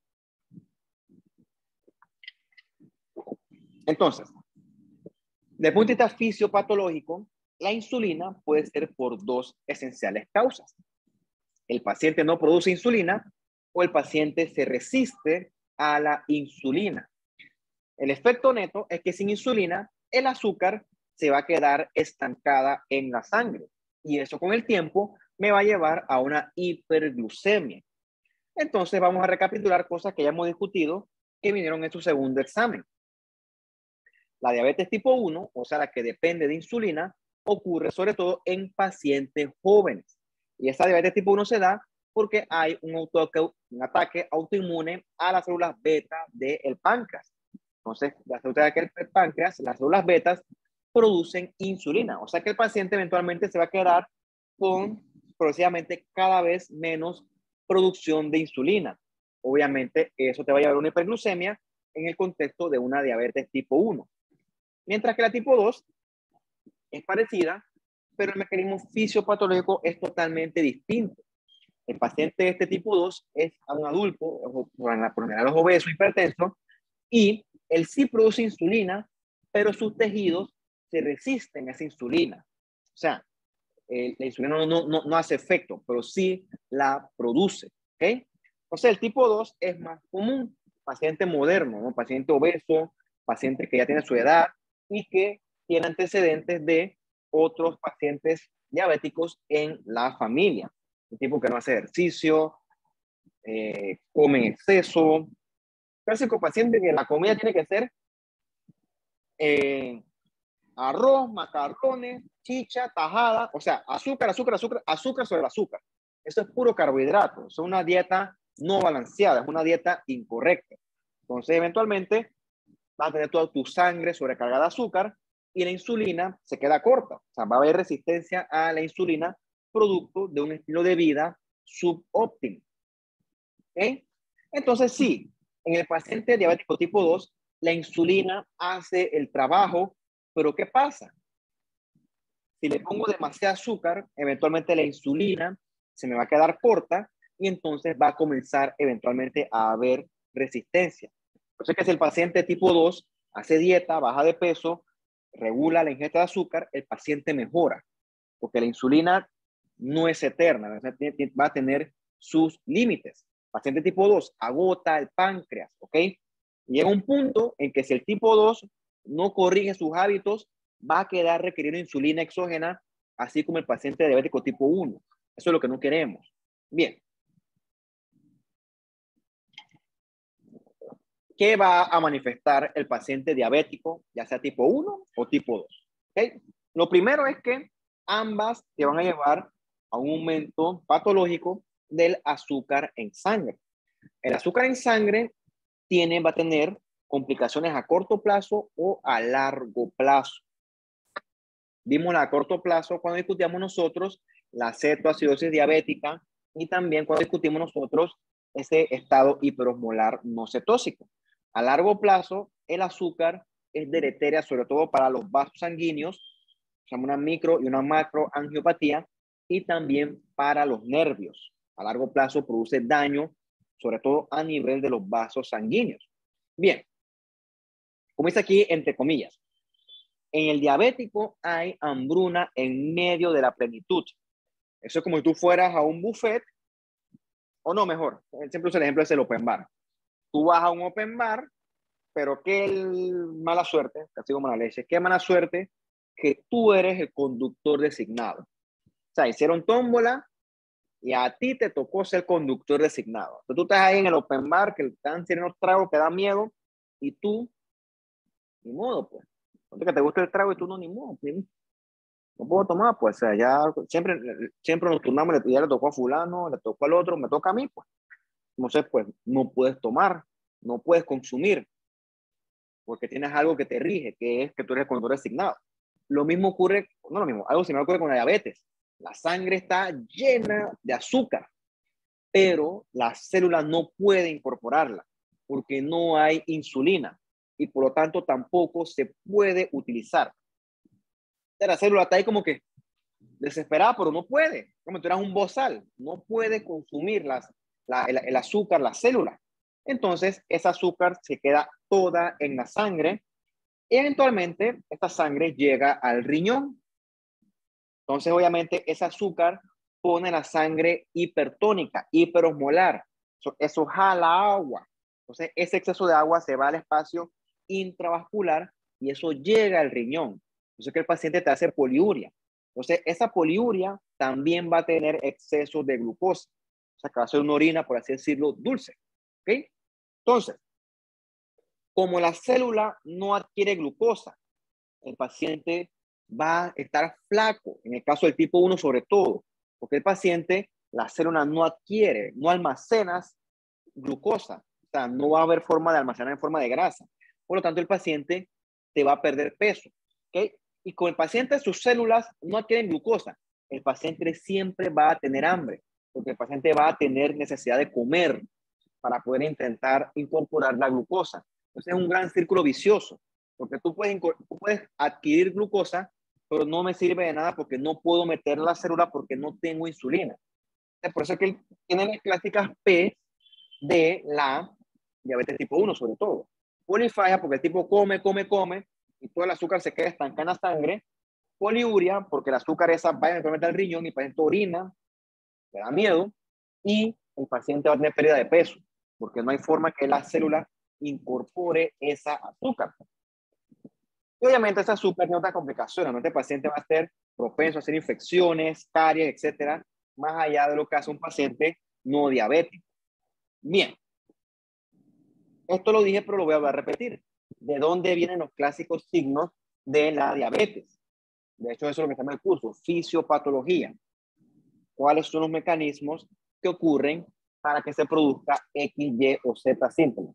Entonces, desde el punto de vista fisiopatológico, la insulina puede ser por dos esenciales causas. El paciente no produce insulina o el paciente se resiste a la insulina. El efecto neto es que sin insulina, el azúcar se va a quedar estancada en la sangre. Y eso con el tiempo me va a llevar a una hiperglucemia. Entonces vamos a recapitular cosas que ya hemos discutido que vinieron en su segundo examen. La diabetes tipo uno, o sea, la que depende de insulina, ocurre sobre todo en pacientes jóvenes. Y esa diabetes tipo uno se da porque hay un, auto, un ataque autoinmune a las células beta del páncreas. Entonces, las células del páncreas, las células betas, producen insulina. O sea que el paciente eventualmente se va a quedar con progresivamente cada vez menos producción de insulina. Obviamente, eso te va a llevar a una hiperglucemia en el contexto de una diabetes tipo uno. Mientras que la tipo dos es parecida, pero el mecanismo fisiopatológico es totalmente distinto. El paciente de este tipo dos es un adulto, por lo general es obeso, hipertenso, y él sí produce insulina, pero sus tejidos se resisten a esa insulina. O sea, eh, la insulina no, no, no hace efecto, pero sí la produce. ¿Okay? O sea, el tipo dos es más común, paciente moderno, ¿no? Paciente obeso, paciente que ya tiene su edad y que tiene antecedentes de otros pacientes diabéticos en la familia. Un tipo que no hace ejercicio, eh, come en exceso. Clásico paciente que la comida tiene que ser eh, arroz, macarrones, chicha, tajada, o sea, azúcar, azúcar, azúcar, azúcar sobre el azúcar. Eso es puro carbohidrato, es una dieta no balanceada, es una dieta incorrecta. Entonces, eventualmente, vas a tener toda tu sangre sobrecargada de azúcar y la insulina se queda corta. O sea, va a haber resistencia a la insulina producto de un estilo de vida subóptimo. ¿Okay? Entonces, sí, en el paciente diabético tipo dos, la insulina hace el trabajo, pero ¿qué pasa? Si le pongo demasiado azúcar, eventualmente la insulina se me va a quedar corta y entonces va a comenzar eventualmente a haber resistencia. Entonces, que si el paciente tipo dos hace dieta, baja de peso, regula la ingesta de azúcar, el paciente mejora, porque la insulina no es eterna, va a tener sus límites. Paciente tipo dos agota el páncreas, ¿ok? Llega un punto en que si el tipo dos no corrige sus hábitos, va a quedar requiriendo insulina exógena, así como el paciente diabético tipo uno. Eso es lo que no queremos. Bien. ¿Qué va a manifestar el paciente diabético, ya sea tipo uno o tipo dos? ¿Okay? Lo primero es que ambas te van a llevar a un aumento patológico del azúcar en sangre. El azúcar en sangre tiene, va a tener complicaciones a corto plazo o a largo plazo. Vimos a corto plazo cuando discutíamos nosotros la cetoacidosis diabética y también cuando discutimos nosotros ese estado hiperosmolar no cetósico. A largo plazo, el azúcar es deletérea, sobre todo para los vasos sanguíneos, se llama una micro y una macroangiopatía, y también para los nervios. A largo plazo produce daño, sobre todo a nivel de los vasos sanguíneos. Bien, como dice aquí, entre comillas, en el diabético hay hambruna en medio de la plenitud. Eso es como si tú fueras a un buffet, o no, mejor, siempre uso el ejemplo del open bar. Tú vas a un open bar, pero qué mala suerte, casi como mala leche, qué mala suerte que tú eres el conductor designado. O sea, hicieron tómbola y a ti te tocó ser conductor designado. Entonces tú estás ahí en el open bar, que están sirviendo tragos que da miedo, y tú, ni modo, pues. Porque te gusta el trago y tú no, ni modo, ni, no puedo tomar, pues, o sea, ya siempre, siempre nos turnamos, ya le tocó a fulano, le tocó al otro, me toca a mí, pues. Entonces, pues, no puedes tomar, no puedes consumir, porque tienes algo que te rige, que es que tú eres el conductor designado. Lo mismo ocurre, no lo mismo, algo similar ocurre con la diabetes. La sangre está llena de azúcar, pero la célula no puede incorporarla, porque no hay insulina, y por lo tanto tampoco se puede utilizar. La célula está ahí como que desesperada, pero no puede, como si tú eras un bozal, no puede consumir las, la, el, el azúcar, la célula. Entonces, ese azúcar se queda toda en la sangre y eventualmente esta sangre llega al riñón. Entonces, obviamente, ese azúcar pone la sangre hipertónica, hiperosmolar. Eso, eso jala agua. Entonces, ese exceso de agua se va al espacio intravascular y eso llega al riñón. Entonces, que el paciente te hace poliuria. Entonces, esa poliuria también va a tener exceso de glucosa. O sea, que va a ser una orina, por así decirlo, dulce. ¿Ok? Entonces, como la célula no adquiere glucosa, el paciente va a estar flaco, en el caso del tipo uno sobre todo, porque el paciente, la célula no adquiere, no almacena glucosa, o sea, no va a haber forma de almacenar en forma de grasa. Por lo tanto, el paciente te va a perder peso, ¿ok? Y con el paciente, sus células no adquieren glucosa, el paciente siempre va a tener hambre, porque el paciente va a tener necesidad de comer para poder intentar incorporar la glucosa. Entonces es un gran círculo vicioso, porque tú puedes, tú puedes adquirir glucosa, pero no me sirve de nada porque no puedo meter la célula porque no tengo insulina. Por eso es que tiene las clásicas P de la diabetes tipo uno, sobre todo. Polifagia, porque el tipo come, come, come, y todo el azúcar se queda estancado en la sangre. Poliuria, porque el azúcar esa va eventualmente al riñón y el paciente orina, le da miedo, y el paciente va a tener pérdida de peso, porque no hay forma que la célula incorpore esa azúcar. Y obviamente esa azúcar tiene otras complicaciones, ¿no? Este paciente va a ser propenso a hacer infecciones, caries, etcétera, más allá de lo que hace un paciente no diabético. Bien, esto lo dije, pero lo voy a repetir. ¿De dónde vienen los clásicos signos de la diabetes? De hecho, eso es lo que se llama el curso, fisiopatología. ¿Cuáles son los mecanismos que ocurren para que se produzca X, Y o Z síntomas?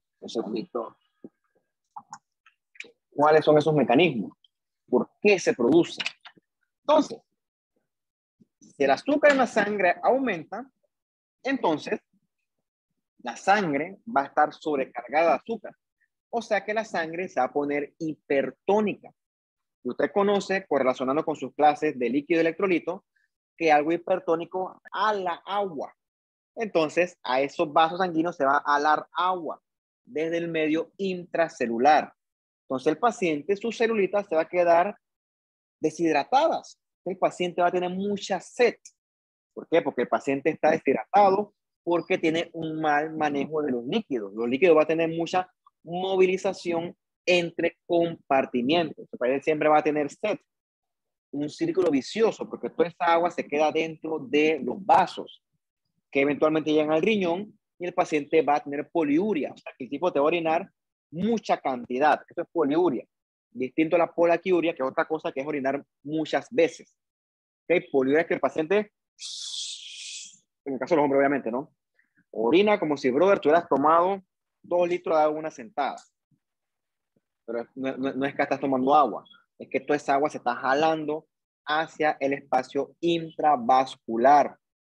¿Cuáles son esos mecanismos? ¿Por qué se producen? Entonces, si el azúcar en la sangre aumenta, entonces la sangre va a estar sobrecargada de azúcar. O sea que la sangre se va a poner hipertónica. Y usted conoce, correlacionando con sus clases de líquido y electrolito, que algo hipertónico ala agua. Entonces, a esos vasos sanguíneos se va a alar agua desde el medio intracelular. Entonces, el paciente, sus celulitas se va a quedar deshidratadas. El paciente va a tener mucha sed. ¿Por qué? Porque el paciente está deshidratado, porque tiene un mal manejo de los líquidos. Los líquidos va a tener mucha movilización entre compartimientos. El paciente siempre va a tener sed. Un círculo vicioso, porque toda esa agua se queda dentro de los vasos, que eventualmente llegan al riñón y el paciente va a tener poliuria. O sea, que el tipo te va a orinar mucha cantidad. Eso es poliuria. Distinto a la polaquiuria, que es otra cosa, que es orinar muchas veces. ¿Okay? Poliuria es que el paciente, en el caso de los hombres obviamente, ¿no? Orina como si, brother, tú hubieras tomado dos litros de agua en una sentada. Pero no, no, no es que estás tomando agua, es que toda esa agua se está jalando hacia el espacio intravascular.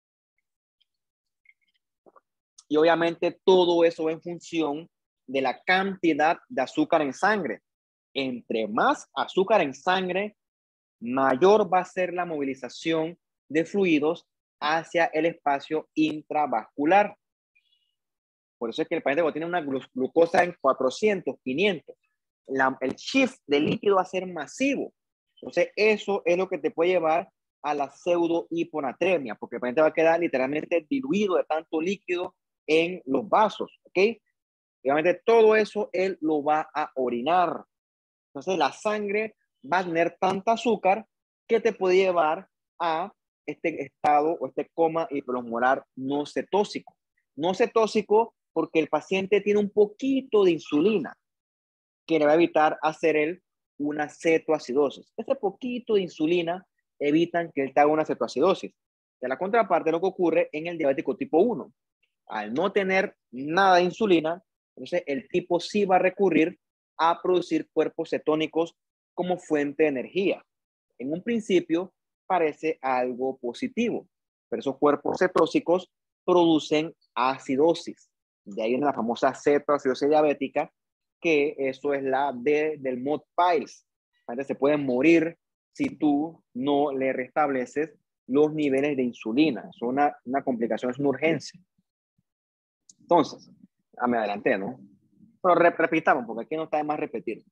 Y obviamente todo eso en función de la cantidad de azúcar en sangre. Entre más azúcar en sangre, mayor va a ser la movilización de fluidos hacia el espacio intravascular. Por eso es que el paciente tiene una glucosa en cuatrocientos, quinientos. La, el shift de líquido va a ser masivo. Entonces, eso es lo que te puede llevar a la pseudo hiponatremia, porque el paciente va a quedar literalmente diluido de tanto líquido en los vasos, ¿ok? Obviamente todo eso él lo va a orinar. Entonces la sangre va a tener tanta azúcar que te puede llevar a este estado o este coma hiperosmolar no cetóxico. No cetóxico porque el paciente tiene un poquito de insulina que le va a evitar hacer él una cetoacidosis. Ese poquito de insulina evitan que él te haga una cetoacidosis. De la contraparte, lo que ocurre en el diabético tipo uno. Al no tener nada de insulina, entonces el tipo sí va a recurrir a producir cuerpos cetónicos como fuente de energía. En un principio parece algo positivo, pero esos cuerpos cetóxicos producen acidosis. De ahí viene la famosa cetoacidosis diabética, que eso es la D del M O D piles. Se pueden morir si tú no le restableces los niveles de insulina. Es una, una complicación, es una urgencia. Entonces, ah, me adelanté, ¿no? Pero re repitamos, porque aquí no está de más repetir.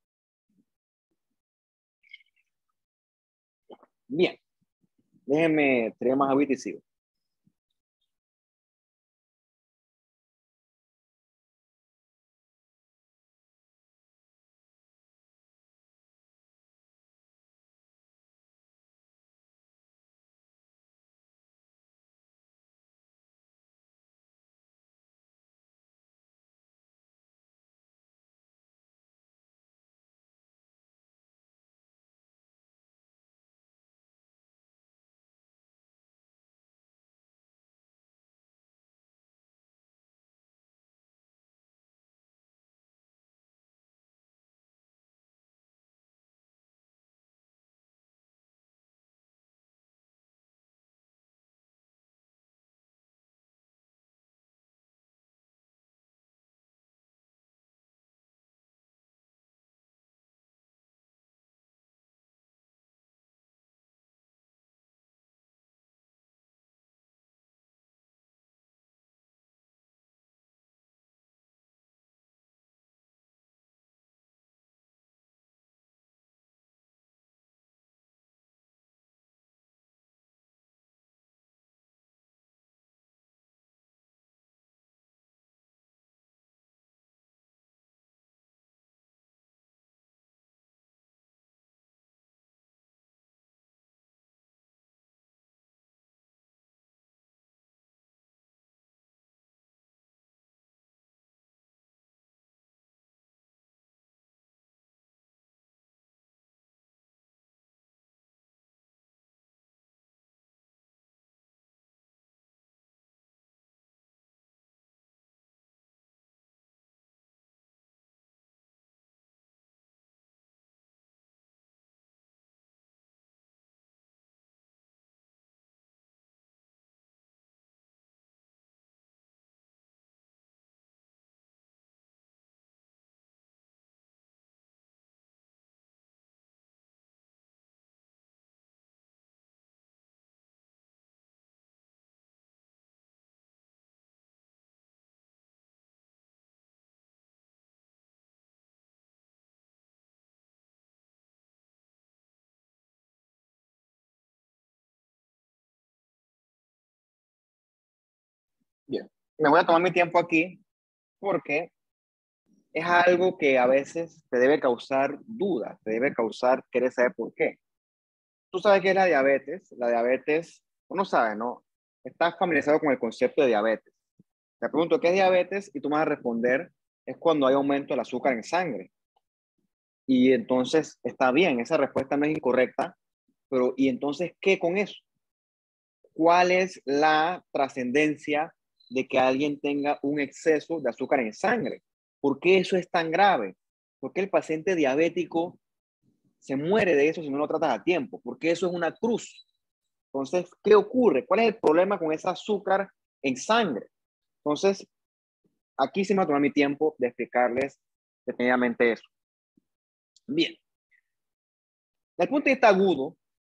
Bien, déjenme traer más agüita y sigo. Bien, me voy a tomar mi tiempo aquí porque es algo que a veces te debe causar dudas, te debe causar querer saber por qué. Tú sabes qué es la diabetes. La diabetes, uno sabe, ¿no? Estás familiarizado con el concepto de diabetes. Te pregunto, ¿qué es diabetes? Y tú me vas a responder, es cuando hay aumento del azúcar en sangre. Y entonces está bien, esa respuesta no es incorrecta, pero ¿y entonces qué con eso? ¿Cuál es la trascendencia de que alguien tenga un exceso de azúcar en sangre? ¿Por qué eso es tan grave? ¿Por qué el paciente diabético se muere de eso si no lo tratas a tiempo, porque eso es una cruz. Entonces, ¿qué ocurre? ¿Cuál es el problema con ese azúcar en sangre? Entonces, aquí sí me va a tomar mi tiempo de explicarles detenidamente eso. Bien. Desde el punto de vista agudo,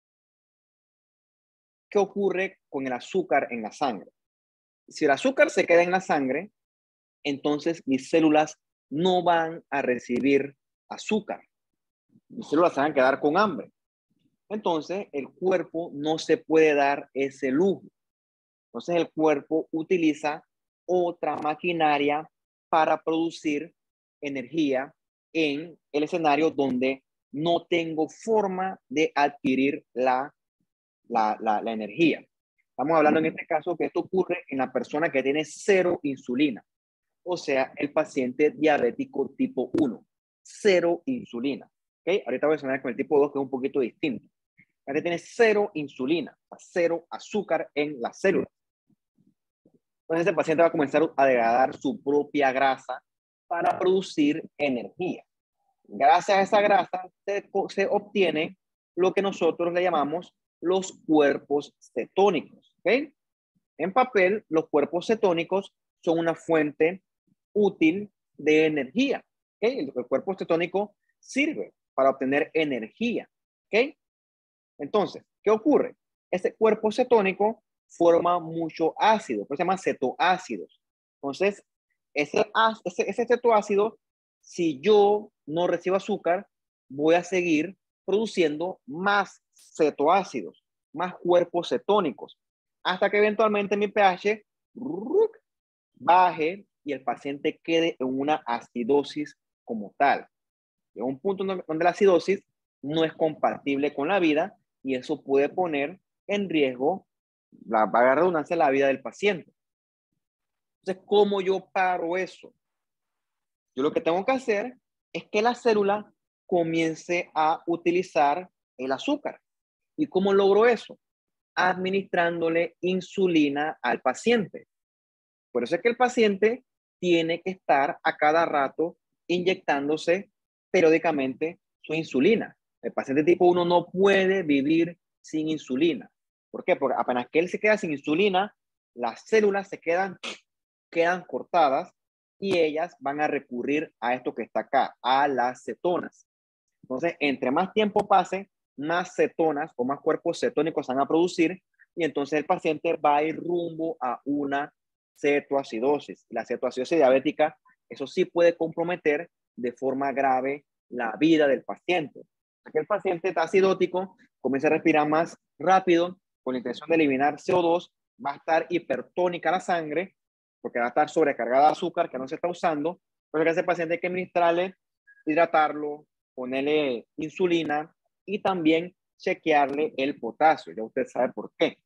¿qué ocurre con el azúcar en la sangre? Si el azúcar se queda en la sangre, entonces mis células no van a recibir azúcar. Mis células se van a quedar con hambre. Entonces, el cuerpo no se puede dar ese lujo. Entonces, el cuerpo utiliza otra maquinaria para producir energía en el escenario donde no tengo forma de adquirir la, la, la, la energía. Estamos hablando en este caso que esto ocurre en la persona que tiene cero insulina, o sea, el paciente diabético tipo uno, cero insulina. ¿Okay? Ahorita voy a mencionar con el tipo dos, que es un poquito distinto. Este tiene cero insulina, cero azúcar en las células. Entonces, el paciente va a comenzar a degradar su propia grasa para producir energía. Gracias a esa grasa se, se obtiene lo que nosotros le llamamos los cuerpos cetónicos. ¿Okay? En papel, los cuerpos cetónicos son una fuente útil de energía. ¿Okay? El, el cuerpo cetónico sirve para obtener energía. ¿Okay? Entonces, ¿qué ocurre? Este cuerpo cetónico forma mucho ácido, por eso se llama cetoácidos. Entonces, ese, ese, ese cetoácido, si yo no recibo azúcar, voy a seguir produciendo más cetoácidos, más cuerpos cetónicos, hasta que eventualmente mi pH baje y el paciente quede en una acidosis como tal. En un punto donde la acidosis no es compatible con la vida y eso puede poner en riesgo, la vaga redundancia, la vida del paciente. Entonces, ¿cómo yo paro eso? Yo lo que tengo que hacer es que la célula comience a utilizar el azúcar. ¿Y cómo logro eso? Administrándole insulina al paciente. Por eso es que el paciente tiene que estar a cada rato inyectándose periódicamente su insulina. El paciente tipo uno no puede vivir sin insulina. ¿Por qué? Porque apenas que él se queda sin insulina, las células se quedan, quedan cortadas y ellas van a recurrir a esto que está acá, a las cetonas. Entonces, entre más tiempo pase, más cetonas o más cuerpos cetónicos van a producir y entonces el paciente va a ir rumbo a una cetoacidosis. La cetoacidosis diabética, eso sí puede comprometer de forma grave la vida del paciente. Aquel paciente está acidótico, comienza a respirar más rápido con la intención de eliminar C O dos, va a estar hipertónica la sangre porque va a estar sobrecargada de azúcar que no se está usando. Por eso que ese paciente hay que administrarle, hidratarlo, ponerle insulina y también chequearle el potasio. Ya usted sabe por qué.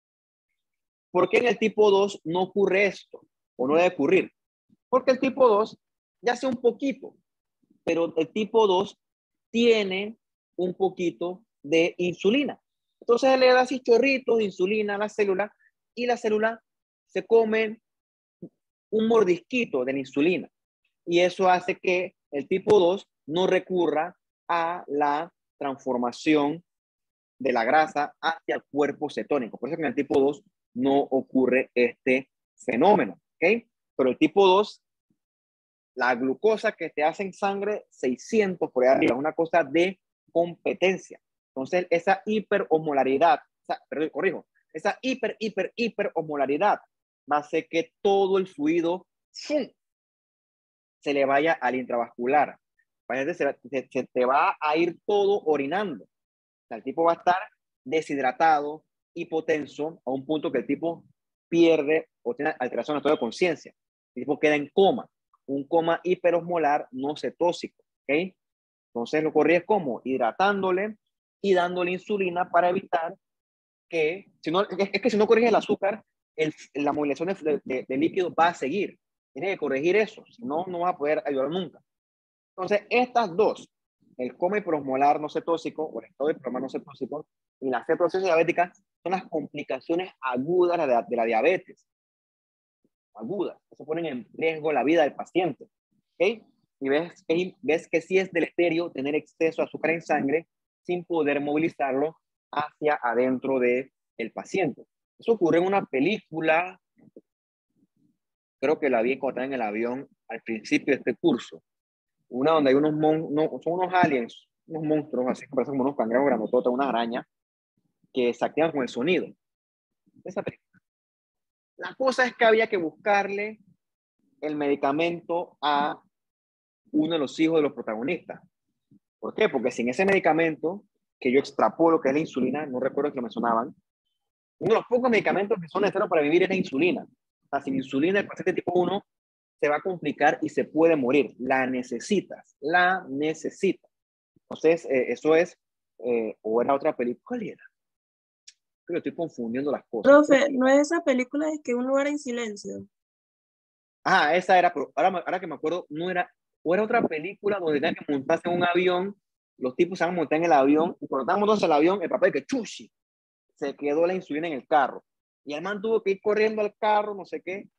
¿Por qué en el tipo dos no ocurre esto? ¿O no debe ocurrir? Porque el tipo dos ya hace un poquito, pero el tipo dos tiene un poquito de insulina. Entonces le da así chorritos de insulina a la célula y la célula se come un mordisquito de la insulina. Y eso hace que el tipo dos no recurra a la transformación de la grasa hacia el cuerpo cetónico. Por eso que en el tipo dos no ocurre este fenómeno. ¿Okay? Pero el tipo dos, la glucosa que te hace en sangre seiscientos por ahí arriba, es una cosa de competencia. Entonces, esa hiperosmolaridad, esa, perdón, corrijo, esa hiper, hiper, hiperosmolaridad va a hacer que todo el fluido ¡fum!, se le vaya al intravascular. Se, se, se te va a ir todo orinando. O sea, el tipo va a estar deshidratado, hipotenso, a un punto que el tipo pierde o tiene alteración de estado de conciencia. El tipo queda en coma. Un coma hiperosmolar no cetóxico. ¿Okay? Entonces lo corrí es como hidratándole y dándole insulina para evitar que, si no, es, es que si no corrige el azúcar, el, la movilización de, de, de líquido va a seguir. Tienes que corregir eso, si no, no vas a poder ayudar nunca. Entonces, estas dos, el coma hiperosmolar no cetóxico o el estado hiperosmolar no cetóxico y la cetosis diabética, son las complicaciones agudas de la, de la diabetes. Agudas, que se ponen en riesgo la vida del paciente. ¿Okay? y ves, ves que sí es deleterio tener exceso de azúcar en sangre sin poder movilizarlo hacia adentro del paciente. Eso ocurre en una película, creo que la vi cuando estaba en el avión al principio de este curso, una donde hay unos, mon no, son unos aliens, unos monstruos, así que parecen como unos cangrejos grandototes, una araña, que se activan con el sonido. Esa película. La cosa es que había que buscarle el medicamento a uno de los hijos de los protagonistas. ¿Por qué? Porque sin ese medicamento, que yo extrapolo, que es la insulina, no recuerdo que lo mencionaban, uno de los pocos medicamentos que son necesarios para vivir es la insulina. O sea, sin insulina, el paciente tipo uno se va a complicar y se puede morir. La necesitas, la necesitas. Entonces, eh, eso es, eh, o era otra película, ¿cuál era? Creo que estoy confundiendo las cosas.
Profe, ¿no es esa película de que un lugar en silencio?
Ah, esa era, pero ahora, ahora que me acuerdo, no era, o era otra película donde tenían que montarse en un avión, los tipos se van a montar en el avión, y cuando estaban montándose el avión, el papá de que chushi, se quedó la insulina en el carro. Y el man tuvo que ir corriendo al carro, no sé qué.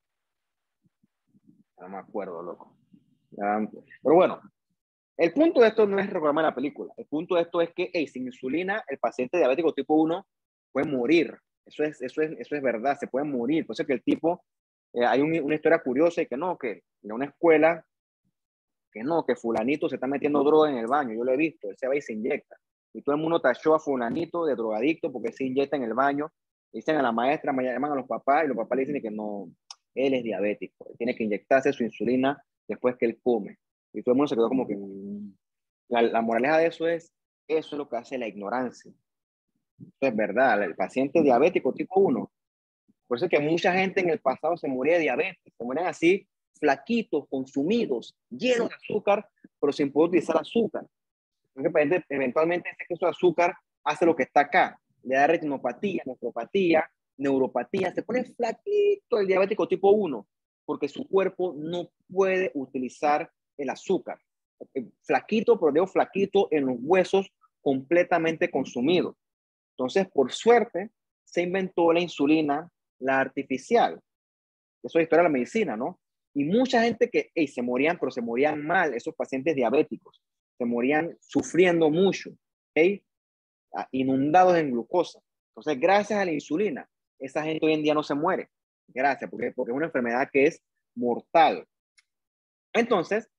No me acuerdo, loco. Pero bueno, el punto de esto no es recordar la película. El punto de esto es que, hey, sin insulina, el paciente diabético tipo uno puede morir. Eso es, eso es, eso es verdad, se puede morir. Por eso que el tipo, eh, hay un, una historia curiosa y que no, que en una escuela, que no, que fulanito se está metiendo droga en el baño. Yo lo he visto, él se va y se inyecta. Y todo el mundo tachó a fulanito de drogadicto porque se inyecta en el baño. Dicen a la maestra, llaman a los papás y los papás le dicen que no, él es diabético. Él tiene que inyectarse su insulina después que él come. Y todo el mundo se quedó como que... La, la moraleja de eso es, eso es lo que hace la ignorancia. Eso es verdad, el paciente diabético tipo uno. Por eso es que mucha gente en el pasado se moría de diabetes, se morían así, flaquitos, consumidos, llenos de azúcar, pero sin poder utilizar azúcar. Entonces, eventualmente ese exceso de azúcar hace lo que está acá, le da retinopatía, nefropatía, neuropatía, se pone flaquito el diabético tipo uno, porque su cuerpo no puede utilizar el azúcar. Flaquito, pero digo flaquito en los huesos completamente consumidos. Entonces, por suerte, se inventó la insulina, la artificial. Eso es historia de la medicina, ¿no? Y mucha gente que hey, se morían, pero se morían mal, esos pacientes diabéticos, se morían sufriendo mucho, ¿okay? Inundados en glucosa. Entonces, gracias a la insulina, esa gente hoy en día no se muere. Gracias, porque, porque es una enfermedad que es mortal. Entonces,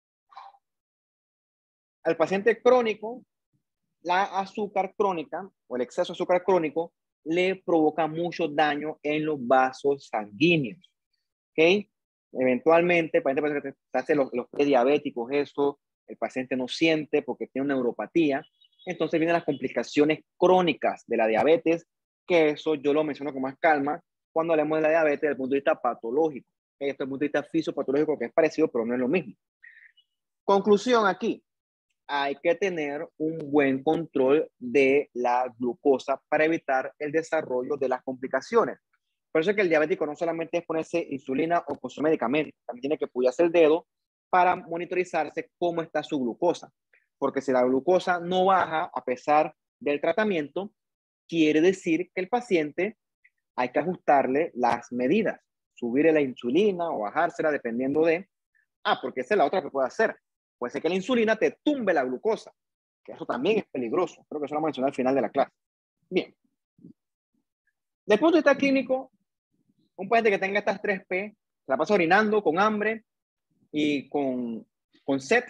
al paciente crónico, la azúcar crónica o el exceso de azúcar crónico le provoca mucho daño en los vasos sanguíneos. ¿Ok? Eventualmente, el paciente se hace los, los prediabéticos, eso, el paciente no siente porque tiene una neuropatía. Entonces vienen las complicaciones crónicas de la diabetes, que eso yo lo menciono con más calma cuando hablemos de la diabetes desde el punto de vista patológico. Desde el punto de vista fisiopatológico, que es parecido, pero no es lo mismo. Conclusión aquí, hay que tener un buen control de la glucosa para evitar el desarrollo de las complicaciones. Por eso es que el diabético no solamente es ponerse insulina o consumir medicamentos, también tiene que apoyarse el dedo para monitorizarse cómo está su glucosa. Porque si la glucosa no baja a pesar del tratamiento, quiere decir que el paciente hay que ajustarle las medidas, subirle la insulina o bajársela dependiendo de, ah, porque esa es la otra que puede hacer. Puede ser que la insulina te tumbe la glucosa, que eso también es peligroso. Creo que eso lo vamos a mencionar al final de la clase. Bien. Desde el punto de vista clínico, un paciente que tenga estas tres P, se la pasa orinando, con hambre y con, con sed,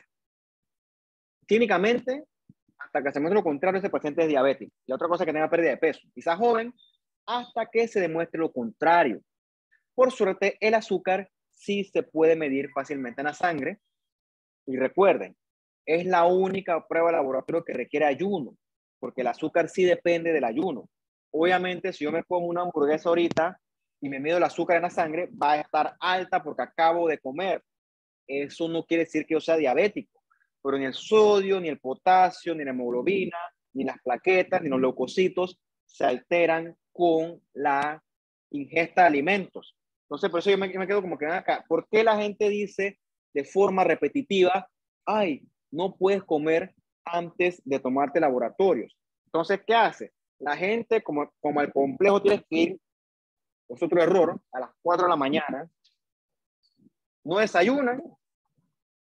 clínicamente, hasta que se muestre lo contrario, ese paciente es diabético. Y otra cosa es que tenga pérdida de peso, quizás joven, hasta que se demuestre lo contrario. Por suerte, el azúcar sí se puede medir fácilmente en la sangre. Y recuerden, es la única prueba de laboratorio que requiere ayuno, porque el azúcar sí depende del ayuno. Obviamente, si yo me pongo una hamburguesa ahorita y me mido el azúcar en la sangre, va a estar alta porque acabo de comer. Eso no quiere decir que yo sea diabético, pero ni el sodio, ni el potasio, ni la hemoglobina, ni las plaquetas, ni los leucocitos se alteran con la ingesta de alimentos. Entonces, por eso yo me, me quedo como que acá. ¿Por qué la gente dice de forma repetitiva, ay, no puedes comer antes de tomarte laboratorios? Entonces, ¿qué hace? La gente, como, como el complejo tiene que ir, es otro error, a las cuatro de la mañana, no desayunan,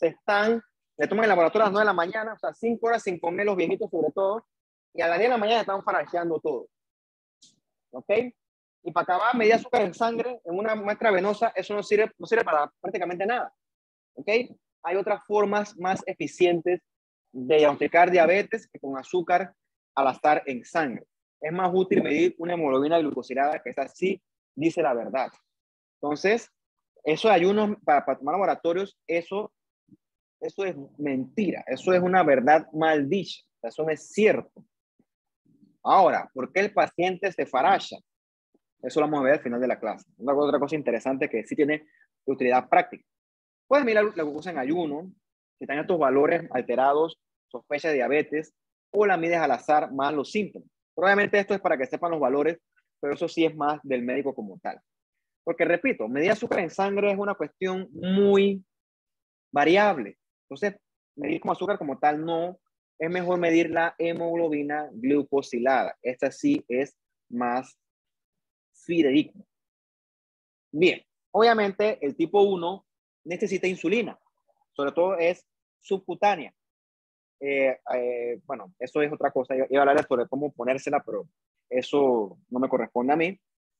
se están, le toman el laboratorio a las nueve de la mañana, o sea, cinco horas sin comer los viejitos sobre todo, y a las diez de la mañana están faracheando todo. ¿Ok? Y para acabar, medir azúcar en sangre en una muestra venosa, eso no sirve, no sirve para prácticamente nada. ¿Ok? Hay otras formas más eficientes de diagnosticar diabetes que con azúcar al azar en sangre. Es más útil medir una hemoglobina glucosilada, que esa sí dice la verdad. Entonces, eso de ayunos para, para tomar laboratorios, eso, eso es mentira. Eso es una verdad mal dicha. Eso no es cierto. Ahora, ¿por qué el paciente se faracha? Eso lo vamos a ver al final de la clase. Una otra cosa interesante que sí tiene utilidad práctica. Puedes mirar la glucosa en ayuno, si están estos valores alterados, sospecha de diabetes, o la mides al azar más los síntomas. Probablemente esto es para que sepan los valores, pero eso sí es más del médico como tal. Porque repito, medir azúcar en sangre es una cuestión muy variable. Entonces, medir como azúcar como tal no, es mejor medir la hemoglobina glucosilada. Esta sí es más fidedigna. Bien, obviamente el tipo uno necesita insulina, sobre todo es subcutánea. Eh, eh, bueno, eso es otra cosa. Yo iba a hablar sobre cómo ponérsela, pero eso no me corresponde a mí.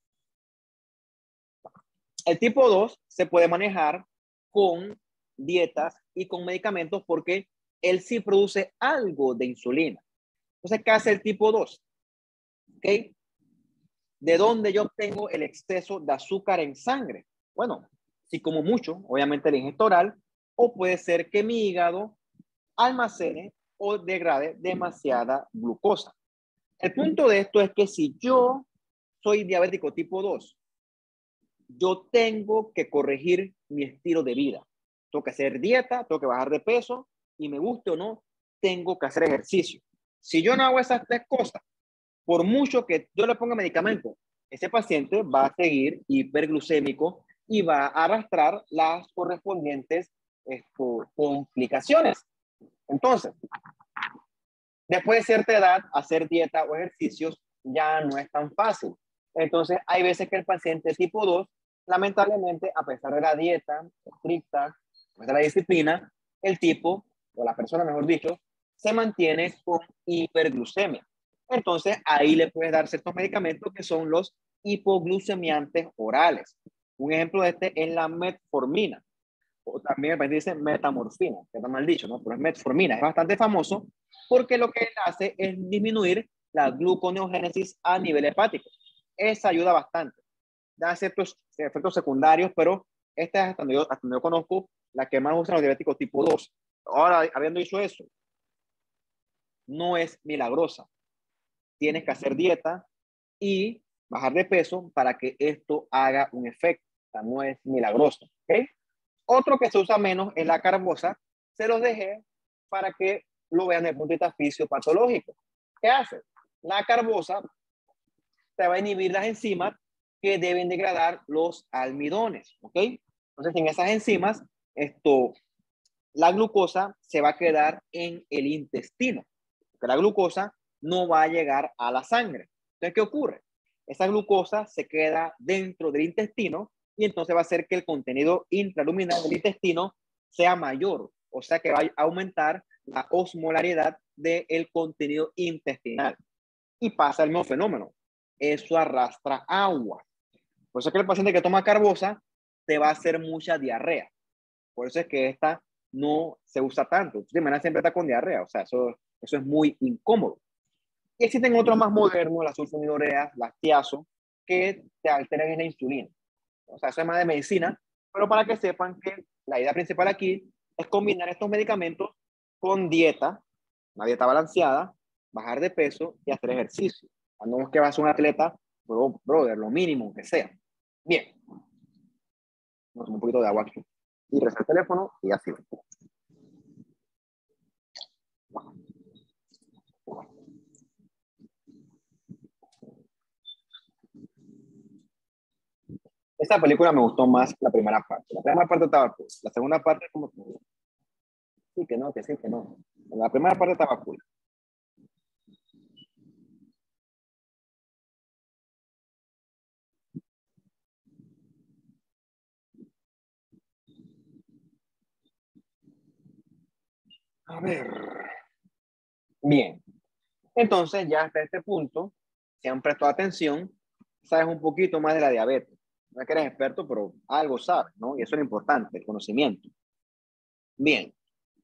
El tipo dos se puede manejar con dietas y con medicamentos porque él sí produce algo de insulina. Entonces, ¿qué hace el tipo dos? ¿Okay? ¿De dónde yo obtengo el exceso de azúcar en sangre? Bueno, si como mucho, obviamente el ingesta oral, o puede ser que mi hígado almacene o degrade demasiada glucosa. El punto de esto es que si yo soy diabético tipo dos, yo tengo que corregir mi estilo de vida. Tengo que hacer dieta, tengo que bajar de peso y me guste o no, tengo que hacer ejercicio. Si yo no hago esas tres cosas, por mucho que yo le ponga medicamento, ese paciente va a seguir hiperglucémico y va a arrastrar las correspondientes esto, complicaciones. Entonces, después de cierta edad, hacer dieta o ejercicios ya no es tan fácil. Entonces, hay veces que el paciente tipo dos, lamentablemente, a pesar de la dieta estricta, de la disciplina, el tipo, o la persona, mejor dicho, se mantiene con hiperglucemia. Entonces, ahí le puedes dar ciertos medicamentos que son los hipoglucemiantes orales. Un ejemplo de este es la metformina, o también me dice metamorfina, que está mal dicho, ¿no? Pero es metformina, es bastante famoso porque lo que hace es disminuir la gluconeogénesis a nivel hepático. Esa ayuda bastante. Da ciertos efectos secundarios, pero esta es hasta donde yo, hasta donde yo conozco la que más usan los diabéticos tipo dos. Ahora, habiendo dicho eso, no es milagrosa. Tienes que hacer dieta y bajar de peso para que esto haga un efecto. O sea, no es milagroso. ¿Ok? Otro que se usa menos es la carbosa. Se los dejé para que lo vean desde el punto de vista fisiopatológico. ¿Qué hace? La carbosa te va a inhibir las enzimas que deben degradar los almidones. ¿Ok? Entonces, en esas enzimas, esto, la glucosa se va a quedar en el intestino. Porque la glucosa no va a llegar a la sangre. Entonces, ¿qué ocurre? Esa glucosa se queda dentro del intestino y entonces va a hacer que el contenido intraluminal del intestino sea mayor, o sea que va a aumentar la osmolaridad del contenido intestinal. Y pasa el mismo fenómeno. Eso arrastra agua. Por eso es que el paciente que toma carbosa te va a hacer mucha diarrea. Por eso es que esta no se usa tanto. De manera siempre está con diarrea, o sea, eso, eso es muy incómodo. Y existen otros más modernos, las sulfonilureas, las tiazo, que te alteran en la insulina. O sea, eso es más de medicina, pero para que sepan que la idea principal aquí es combinar estos medicamentos con dieta, una dieta balanceada, bajar de peso y hacer ejercicio. Cuando vemos que vas a ser un atleta, bro, brother, lo mínimo que sea. Bien. Vamos a un poquito de agua aquí. Y reza el teléfono y así. Esta película me gustó más la primera parte. La primera parte estaba cool. La segunda parte como que sí, que no, que sí, que no. La primera parte estaba cool. A ver. Bien. Entonces, ya hasta este punto, si han prestado atención, sabes un poquito más de la diabetes. No es que eres experto, pero algo sabes, ¿no? Y eso es lo importante, el conocimiento. Bien.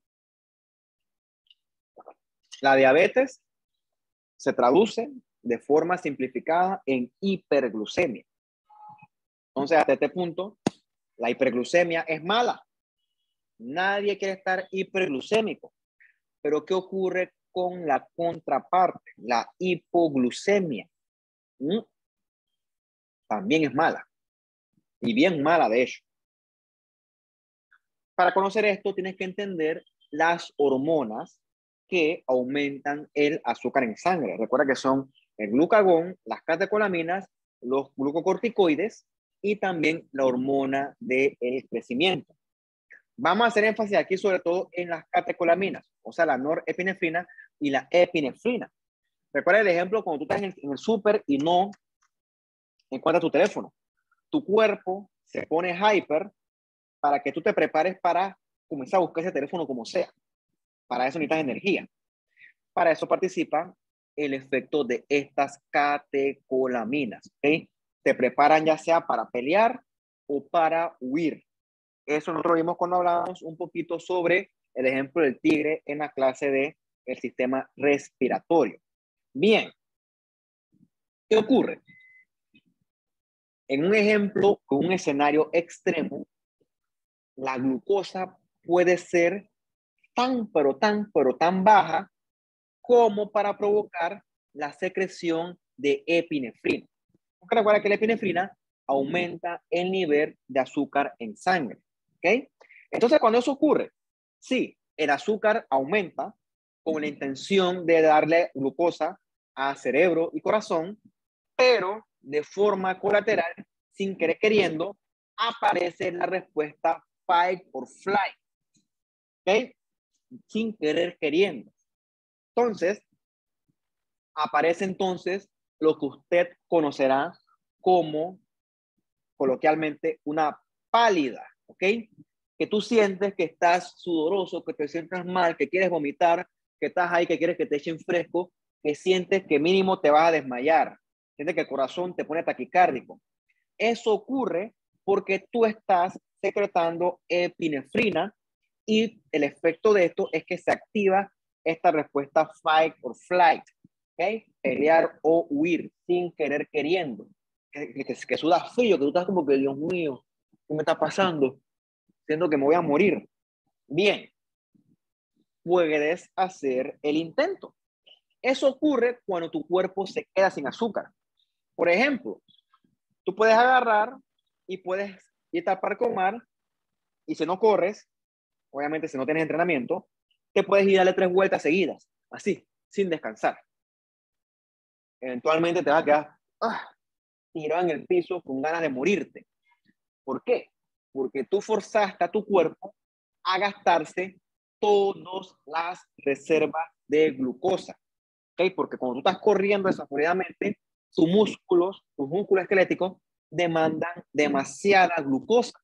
La diabetes se traduce de forma simplificada en hiperglucemia. Entonces, hasta este punto, la hiperglucemia es mala. Nadie quiere estar hiperglucémico. Pero ¿qué ocurre con la contraparte? La hipoglucemia. ¿Mm? También es mala. Y bien mala, de hecho. Para conocer esto, tienes que entender las hormonas que aumentan el azúcar en sangre. Recuerda que son el glucagón, las catecolaminas, los glucocorticoides y también la hormona del crecimiento. Vamos a hacer énfasis aquí sobre todo en las catecolaminas, o sea, la norepinefrina y la epinefrina. Recuerda el ejemplo cuando tú estás en el, en el súper y no encuentras tu teléfono. Tu cuerpo se pone hyper para que tú te prepares para comenzar a buscar ese teléfono como sea. Para eso necesitas energía. Para eso participa el efecto de estas catecolaminas. ¿Okay? Te preparan ya sea para pelear o para huir. Eso nosotros vimos cuando hablábamos un poquito sobre el ejemplo del tigre en la clase de el sistema respiratorio. Bien, ¿qué ocurre? En un ejemplo, con un escenario extremo, la glucosa puede ser tan, pero tan, pero tan baja como para provocar la secreción de epinefrina. Porque recuerda que la epinefrina aumenta el nivel de azúcar en sangre. ¿Ok? Entonces, cuando eso ocurre, sí, el azúcar aumenta con la intención de darle glucosa a cerebro y corazón, pero de forma colateral, sin querer queriendo, aparece la respuesta fight or flight. ¿Ok? Sin querer queriendo. Entonces, aparece entonces lo que usted conocerá como coloquialmente una pálida, ¿ok? Que tú sientes que estás sudoroso, que te sientas mal, que quieres vomitar, que estás ahí, que quieres que te echen fresco, que sientes que mínimo te vas a desmayar, sientes que el corazón te pone taquicárdico. Eso ocurre porque tú estás secretando epinefrina y el efecto de esto es que se activa esta respuesta fight or flight, ¿ok? Pelear o huir sin querer queriendo. Que, que, que sudas frío, que tú estás como que, Dios mío, ¿qué me está pasando? Siento que me voy a morir. Bien, puedes hacer el intento. Eso ocurre cuando tu cuerpo se queda sin azúcar. Por ejemplo, tú puedes agarrar y puedes irte al parque Omar y si no corres, obviamente si no tienes entrenamiento, te puedes ir a darle tres vueltas seguidas, así, sin descansar. Eventualmente te vas a quedar ah, tirado en el piso con ganas de morirte. ¿Por qué? Porque tú forzaste a tu cuerpo a gastarse todas las reservas de glucosa. ¿Okay? Porque cuando tú estás corriendo desaforadamente, tus músculos, tus músculos esqueléticos demandan demasiada glucosa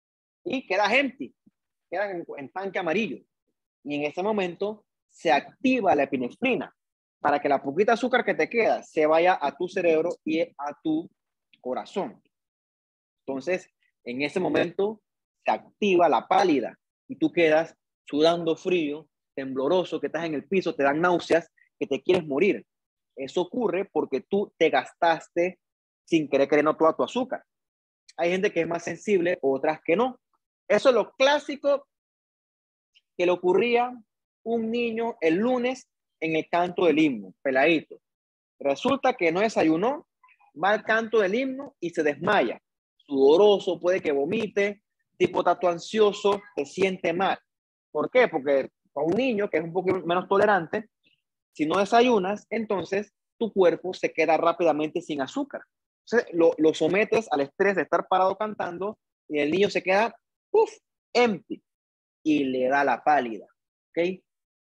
y quedas empty, quedas en, en tanque amarillo. Y en ese momento se activa la epinefrina para que la poquita azúcar que te queda se vaya a tu cerebro y a tu corazón. Entonces, en ese momento se activa la pálida y tú quedas sudando frío, tembloroso, que estás en el piso, te dan náuseas, que te quieres morir. Eso ocurre porque tú te gastaste sin querer queriendo toda tu azúcar. Hay gente que es más sensible, otras que no. Eso es lo clásico que le ocurría a un niño el lunes en el canto del himno, peladito. Resulta que no desayunó, va al canto del himno y se desmaya. Sudoroso, puede que vomite, tipo tanto ansioso, se siente mal. ¿Por qué? Porque a un niño que es un poco menos tolerante, si no desayunas, entonces tu cuerpo se queda rápidamente sin azúcar. Entonces, lo, lo sometes al estrés de estar parado cantando y el niño se queda, ¡puf!, empty y le da la pálida, ¿ok?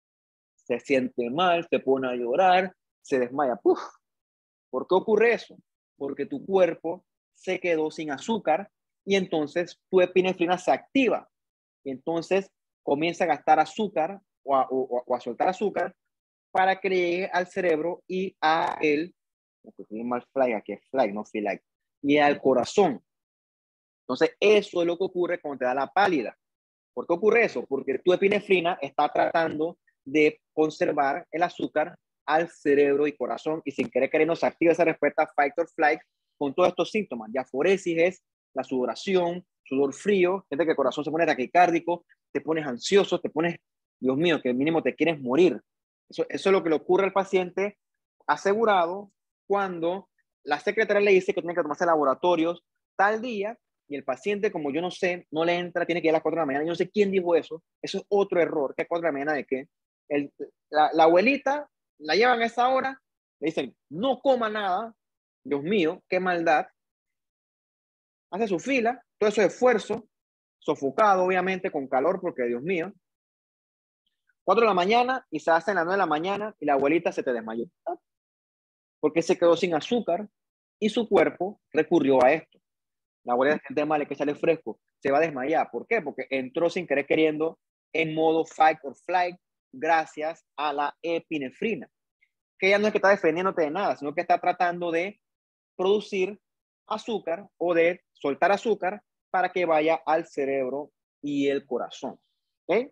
Se siente mal, se pone a llorar, se desmaya, ¡puf! ¿Por qué ocurre eso? Porque tu cuerpo se quedó sin azúcar y entonces tu epinefrina se activa y entonces comienza a gastar azúcar o a, o, o a soltar azúcar para que llegue al cerebro y a el, mal flag, aquí es flag, no feel like, y al corazón. Entonces, eso es lo que ocurre cuando te da la pálida. ¿Por qué ocurre eso? Porque tu epinefrina está tratando de conservar el azúcar al cerebro y corazón, y sin querer querer nos activa esa respuesta fight or flight con todos estos síntomas. Diaforesis es la sudoración, sudor frío, gente que el corazón se pone taquicárdico, te pones ansioso, te pones, Dios mío, que mínimo te quieres morir. Eso, eso es lo que le ocurre al paciente asegurado cuando la secretaria le dice que tiene que tomarse laboratorios tal día y el paciente, como yo no sé, no le entra, tiene que ir a las cuatro de la mañana. Yo no sé quién dijo eso. Eso es otro error. ¿Qué cuatro de la mañana de qué? El, la, la abuelita la llevan a esa hora, le dicen, no coma nada. Dios mío, qué maldad. Hace su fila, todo eso esfuerzo, sofocado, obviamente, con calor, porque Dios mío. cuatro de la mañana y se hace a las nueve de la mañana y la abuelita se te desmayó. Porque se quedó sin azúcar y su cuerpo recurrió a esto. La abuela siente mal, hay que echarle fresco, se va a desmayar. ¿Por qué? Porque entró sin querer queriendo en modo fight or flight gracias a la epinefrina, que ella no es que está defendiéndote de nada, sino que está tratando de producir azúcar o de soltar azúcar para que vaya al cerebro y el corazón. ¿Okay?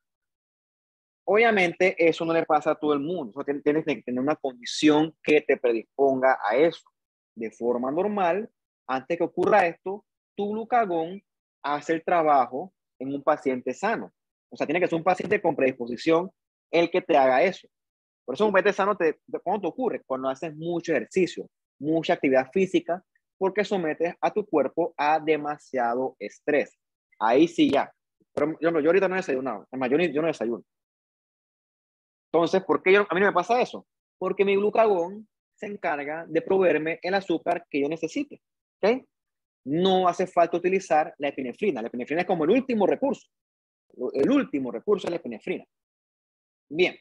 Obviamente eso no le pasa a todo el mundo, o sea, tienes que tener una condición que te predisponga a eso. De forma normal, antes que ocurra esto, tu glucagón hace el trabajo en un paciente sano. O sea, tiene que ser un paciente con predisposición el que te haga eso. Por eso un paciente sano, te, ¿cuándo te ocurre? Cuando haces mucho ejercicio, mucha actividad física, porque sometes a tu cuerpo a demasiado estrés. Ahí sí ya. Pero yo, yo ahorita no he desayunado. Además, yo, yo no desayuno. Entonces, ¿por qué yo, a mí no me pasa eso? Porque mi glucagón se encarga de proveerme el azúcar que yo necesite. ¿Okay? No hace falta utilizar la epinefrina. La epinefrina es como el último recurso. El último recurso es la epinefrina. Bien.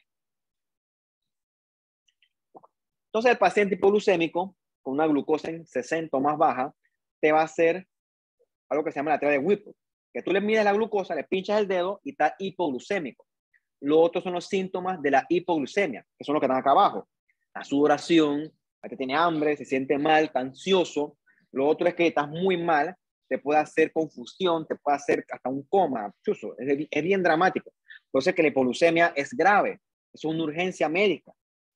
Entonces, el paciente hipoglucémico con una glucosa en sesenta o más baja te va a hacer algo que se llama la teoría de Whipple, que tú le mides la glucosa, le pinchas el dedo y está hipoglucémico. Los otros son los síntomas de la hipoglucemia, que son los que están acá abajo. La sudoración, la que tiene hambre, se siente mal, está ansioso. Lo otro es que estás muy mal, te puede hacer confusión, te puede hacer hasta un coma. Chuso, es, es bien dramático. Entonces que la hipoglucemia es grave, es una urgencia médica.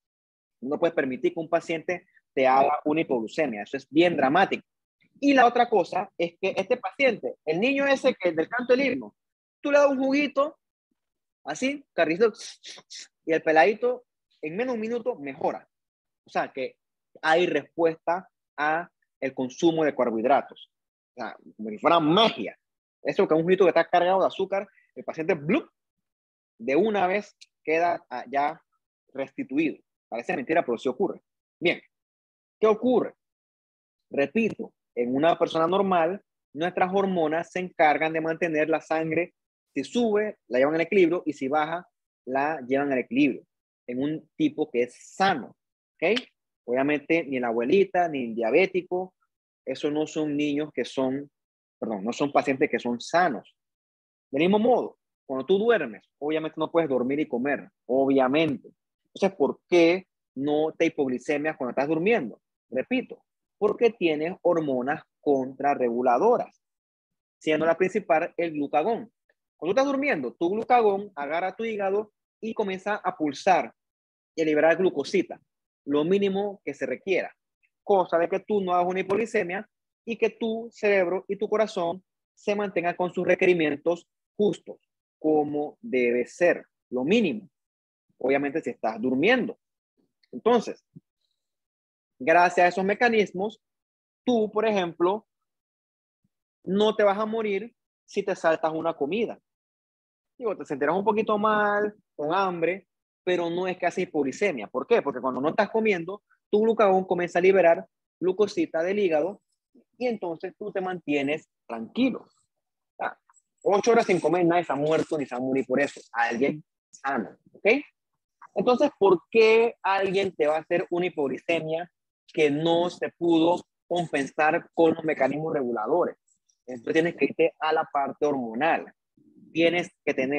No puedes permitir que un paciente te haga una hipoglucemia, eso es bien dramático. Y la otra cosa es que este paciente, el niño ese que del canto del himno, tú le das un juguito, así, carrito, y el peladito en menos de un minuto mejora. O sea, que hay respuesta a el consumo de carbohidratos. O sea, como si fuera magia. Eso que es un juguito que está cargado de azúcar, el paciente, ¡blup!, de una vez queda ya restituido. Parece mentira, pero sí ocurre. Bien, ¿qué ocurre? Repito, en una persona normal, nuestras hormonas se encargan de mantener la sangre. Si sube, la llevan al equilibrio, y si baja, la llevan al equilibrio. En un tipo que es sano. ¿Ok? Obviamente, ni la abuelita, ni el diabético, esos no son niños que son, perdón, no son pacientes que son sanos. Del mismo modo, cuando tú duermes, obviamente no puedes dormir y comer, obviamente. Entonces, ¿por qué no te hipoglicemias cuando estás durmiendo? Repito, porque tienes hormonas contrarreguladoras, siendo la principal el glucagón. Cuando estás durmiendo, tu glucagón agarra tu hígado y comienza a pulsar y a liberar glucosita, lo mínimo que se requiera, cosa de que tú no hagas una hipoglicemia y que tu cerebro y tu corazón se mantengan con sus requerimientos justos, como debe ser, lo mínimo. Obviamente si estás durmiendo. Entonces, gracias a esos mecanismos, tú, por ejemplo, no te vas a morir si te saltas una comida. Digo, te sentirás un poquito mal, con hambre, pero no es que hace hipoglicemia. ¿Por qué? Porque cuando no estás comiendo, tu glucagón comienza a liberar glucosita del hígado y entonces tú te mantienes tranquilo. O sea, ocho horas sin comer, nadie se ha muerto ni se ha muerto por eso. Alguien sano, ¿ok? Entonces, ¿por qué alguien te va a hacer una hipoglicemia que no se pudo compensar con los mecanismos reguladores? Entonces tienes que irte a la parte hormonal. Tienes que tener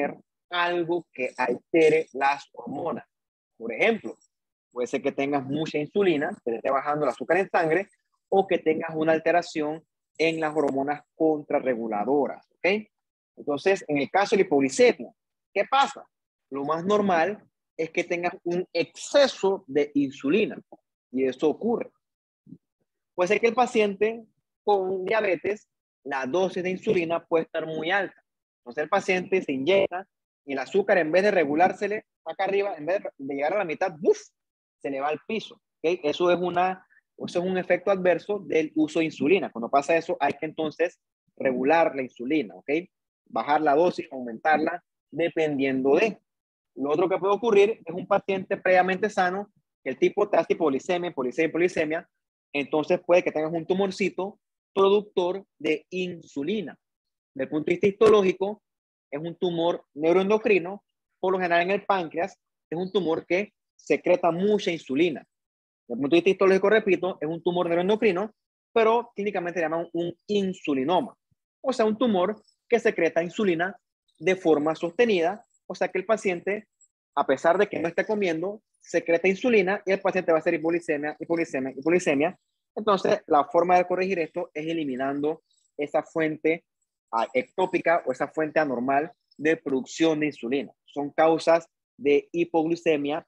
algo que altere las hormonas. Por ejemplo, puede ser que tengas mucha insulina, que te esté bajando el azúcar en sangre, o que tengas una alteración en las hormonas contrarreguladoras, ¿ok? Entonces, en el caso de la hipoglicemia, ¿qué pasa? Lo más normal es que tengas un exceso de insulina, y eso ocurre. Puede ser que el paciente con diabetes, la dosis de insulina puede estar muy alta. Entonces el paciente se inyecta y el azúcar, en vez de regulársele acá arriba, en vez de llegar a la mitad, ¡buf!, se le va al piso. ¿Okay? Eso es una, eso es un efecto adverso del uso de insulina. Cuando pasa eso, hay que entonces regular la insulina, ¿ok? Bajar la dosis, aumentarla, dependiendo de. Lo otro que puede ocurrir es un paciente previamente sano, que el tipo te hace hipoglicemia, hipoglicemia, hipoglicemia, entonces puede que tengas un tumorcito productor de insulina. Desde el punto de vista histológico, es un tumor neuroendocrino, por lo general en el páncreas, es un tumor que secreta mucha insulina. Desde el punto de vista histológico, repito, es un tumor neuroendocrino, pero clínicamente se llama un insulinoma. O sea, un tumor que secreta insulina de forma sostenida, o sea que el paciente, a pesar de que no esté comiendo, secreta insulina y el paciente va a hacer hipoglicemia, hipoglicemia, hipoglicemia. Entonces, la forma de corregir esto es eliminando esa fuente uh, ectópica o esa fuente anormal de producción de insulina. Son causas de hipoglucemia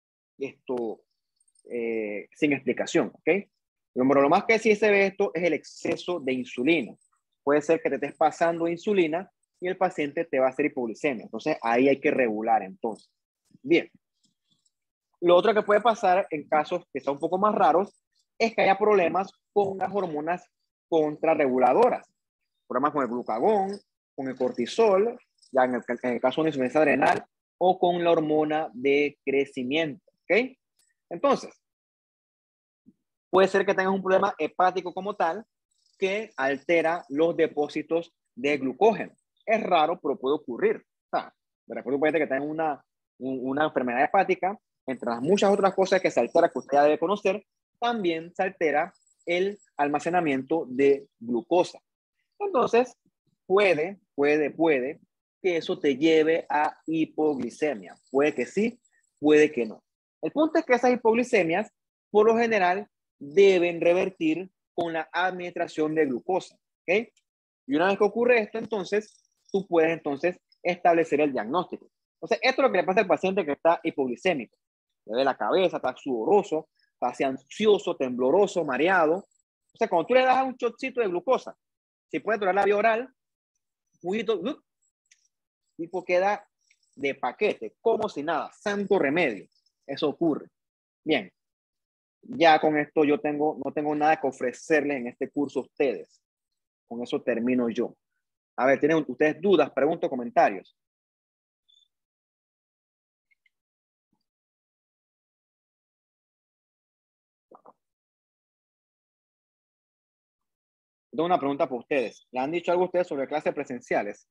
esto, eh, sin explicación, ¿ok? Lo, lo más que sí se ve esto es el exceso de insulina. Puede ser que te estés pasando insulina y el paciente te va a hacer hipoglucemia. Entonces, ahí hay que regular entonces. Bien. Lo otro que puede pasar en casos que son un poco más raros es que haya problemas con las hormonas contrarreguladoras. Problemas con el glucagón, con el cortisol, ya en el, en el caso de una insuficiencia adrenal, o con la hormona de crecimiento. ¿Ok? Entonces, puede ser que tengas un problema hepático como tal que altera los depósitos de glucógeno. Es raro, pero puede ocurrir. O sea, de repente puede ser que tengas una, una enfermedad hepática, entre las muchas otras cosas que se altera, que usted ya debe conocer, también se altera el almacenamiento de glucosa. Entonces, puede, puede, puede que eso te lleve a hipoglicemia. Puede que sí, puede que no. El punto es que esas hipoglicemias, por lo general, deben revertir con la administración de glucosa. ¿Ok? Y una vez que ocurre esto, entonces, tú puedes entonces establecer el diagnóstico. Entonces, esto es lo que le pasa al paciente que está hipoglicémico. Le duele la cabeza, está sudoroso, está así ansioso, tembloroso, mareado. O sea, cuando tú le das un shotcito de glucosa, si puede tomar la vía oral, juguito, uh, tipo queda de paquete, como si nada, santo remedio. Eso ocurre. Bien, ya con esto yo tengo, no tengo nada que ofrecerles en este curso a ustedes. Con eso termino yo. A ver, ¿tienen ustedes dudas, preguntas, comentarios? Tengo una pregunta para ustedes. ¿Le han dicho algo a ustedes sobre clases presenciales?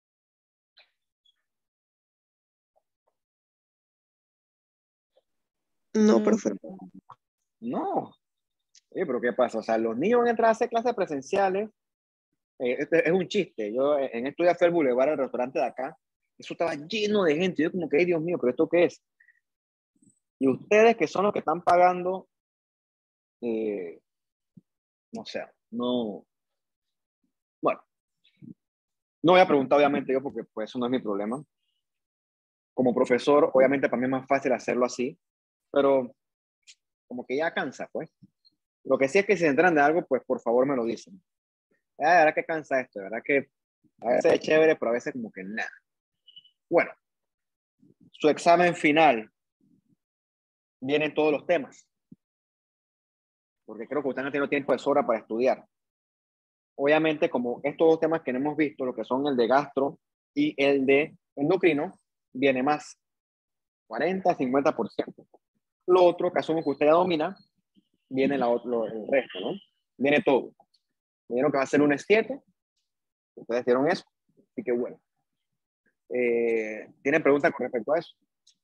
No,
Mm,
profe.
No. Oye, pero ¿qué pasa? O sea, los niños van a entrar a hacer clases presenciales. Eh, este es un chiste. Yo eh, en estos días fui al Boulevard, el restaurante de acá. Eso estaba lleno de gente. Yo como que, ay, Dios mío, ¿pero esto qué es? Y ustedes que son los que están pagando, eh, no sé, no. Bueno, no voy a preguntar obviamente yo porque pues eso no es mi problema. Como profesor, obviamente para mí es más fácil hacerlo así, pero como que ya cansa, pues. Lo que sí es que si se enteran de algo, pues por favor me lo dicen. Ah, de verdad que cansa esto, de verdad que a veces es chévere, pero a veces como que nada. Bueno, su examen final vienen todos los temas, porque creo que usted no tiene tiempo de sobra para estudiar. Obviamente, como estos dos temas que no hemos visto, lo que son el de gastro y el de endocrino, viene más, cuarenta, cincuenta por ciento. Lo otro, que asumo que usted ya domina, viene la otro, el resto, ¿no? Viene todo. Vieron que va a ser un siete, ustedes dieron eso, así que bueno. Eh, ¿Tienen preguntas con respecto a eso?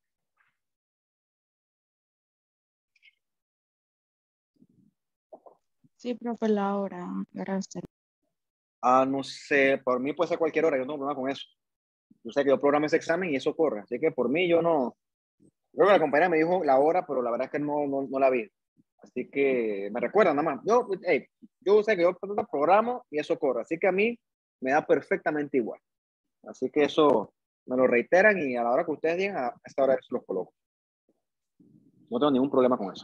Sí, profe, la hora. Gracias.
Ah, no sé, por mí puede ser cualquier hora, yo no tengo problema con eso. Yo sé que yo programo ese examen y eso corre. Así que por mí yo no... Creo que la compañera me dijo la hora, pero la verdad es que no, no, no la vi. Así que me recuerda nada más. Yo, hey, yo sé que yo programo y eso corre. Así que a mí me da perfectamente igual. Así que eso me lo reiteran y a la hora que ustedes digan, a esta hora eso los coloco. No tengo ningún problema con eso.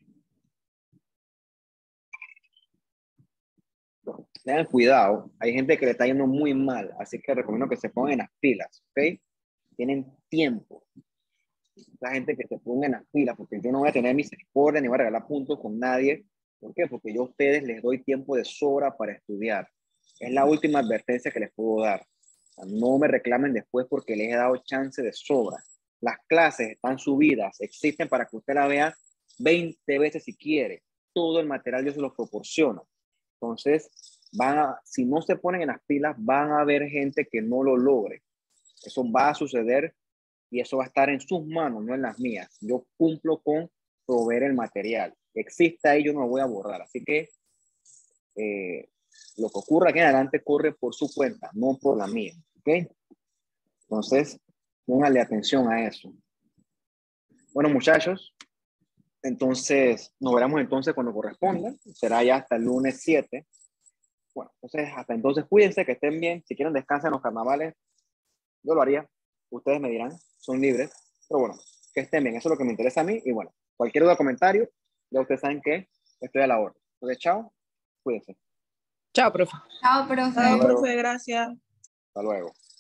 Tengan cuidado, hay gente que le está yendo muy mal, así que recomiendo que se pongan en las pilas, ¿ok? Tienen tiempo. La gente que se ponga en las pilas, porque yo no voy a tener misericordia ni voy a regalar puntos con nadie. ¿Por qué? Porque yo a ustedes les doy tiempo de sobra para estudiar. Es la última advertencia que les puedo dar. O sea, no me reclamen después porque les he dado chance de sobra. Las clases están subidas, existen para que usted la vea veinte veces si quiere. Todo el material yo se los proporciono. Entonces, van a, si no se ponen en las pilas, van a haber gente que no lo logre. Eso va a suceder y eso va a estar en sus manos, no en las mías. Yo cumplo con proveer el material. Existe ahí, yo no lo voy a borrar. Así que eh, lo que ocurra aquí en adelante corre por su cuenta, no por la mía. ¿Ok? Entonces, pónganle atención a eso. Bueno, muchachos, entonces nos veremos entonces cuando corresponda. Será ya hasta el lunes siete. Bueno, entonces hasta entonces cuídense, que estén bien. Si quieren descansar en los carnavales, yo lo haría. Ustedes me dirán, son libres. Pero bueno, que estén bien. Eso es lo que me interesa a mí. Y bueno, cualquier duda o comentario, ya ustedes saben que estoy a la orden. Entonces, chao, cuídense.
Chao, profe.
Chao, profe.
Ah,
luego.
profe, gracias.
Hasta luego.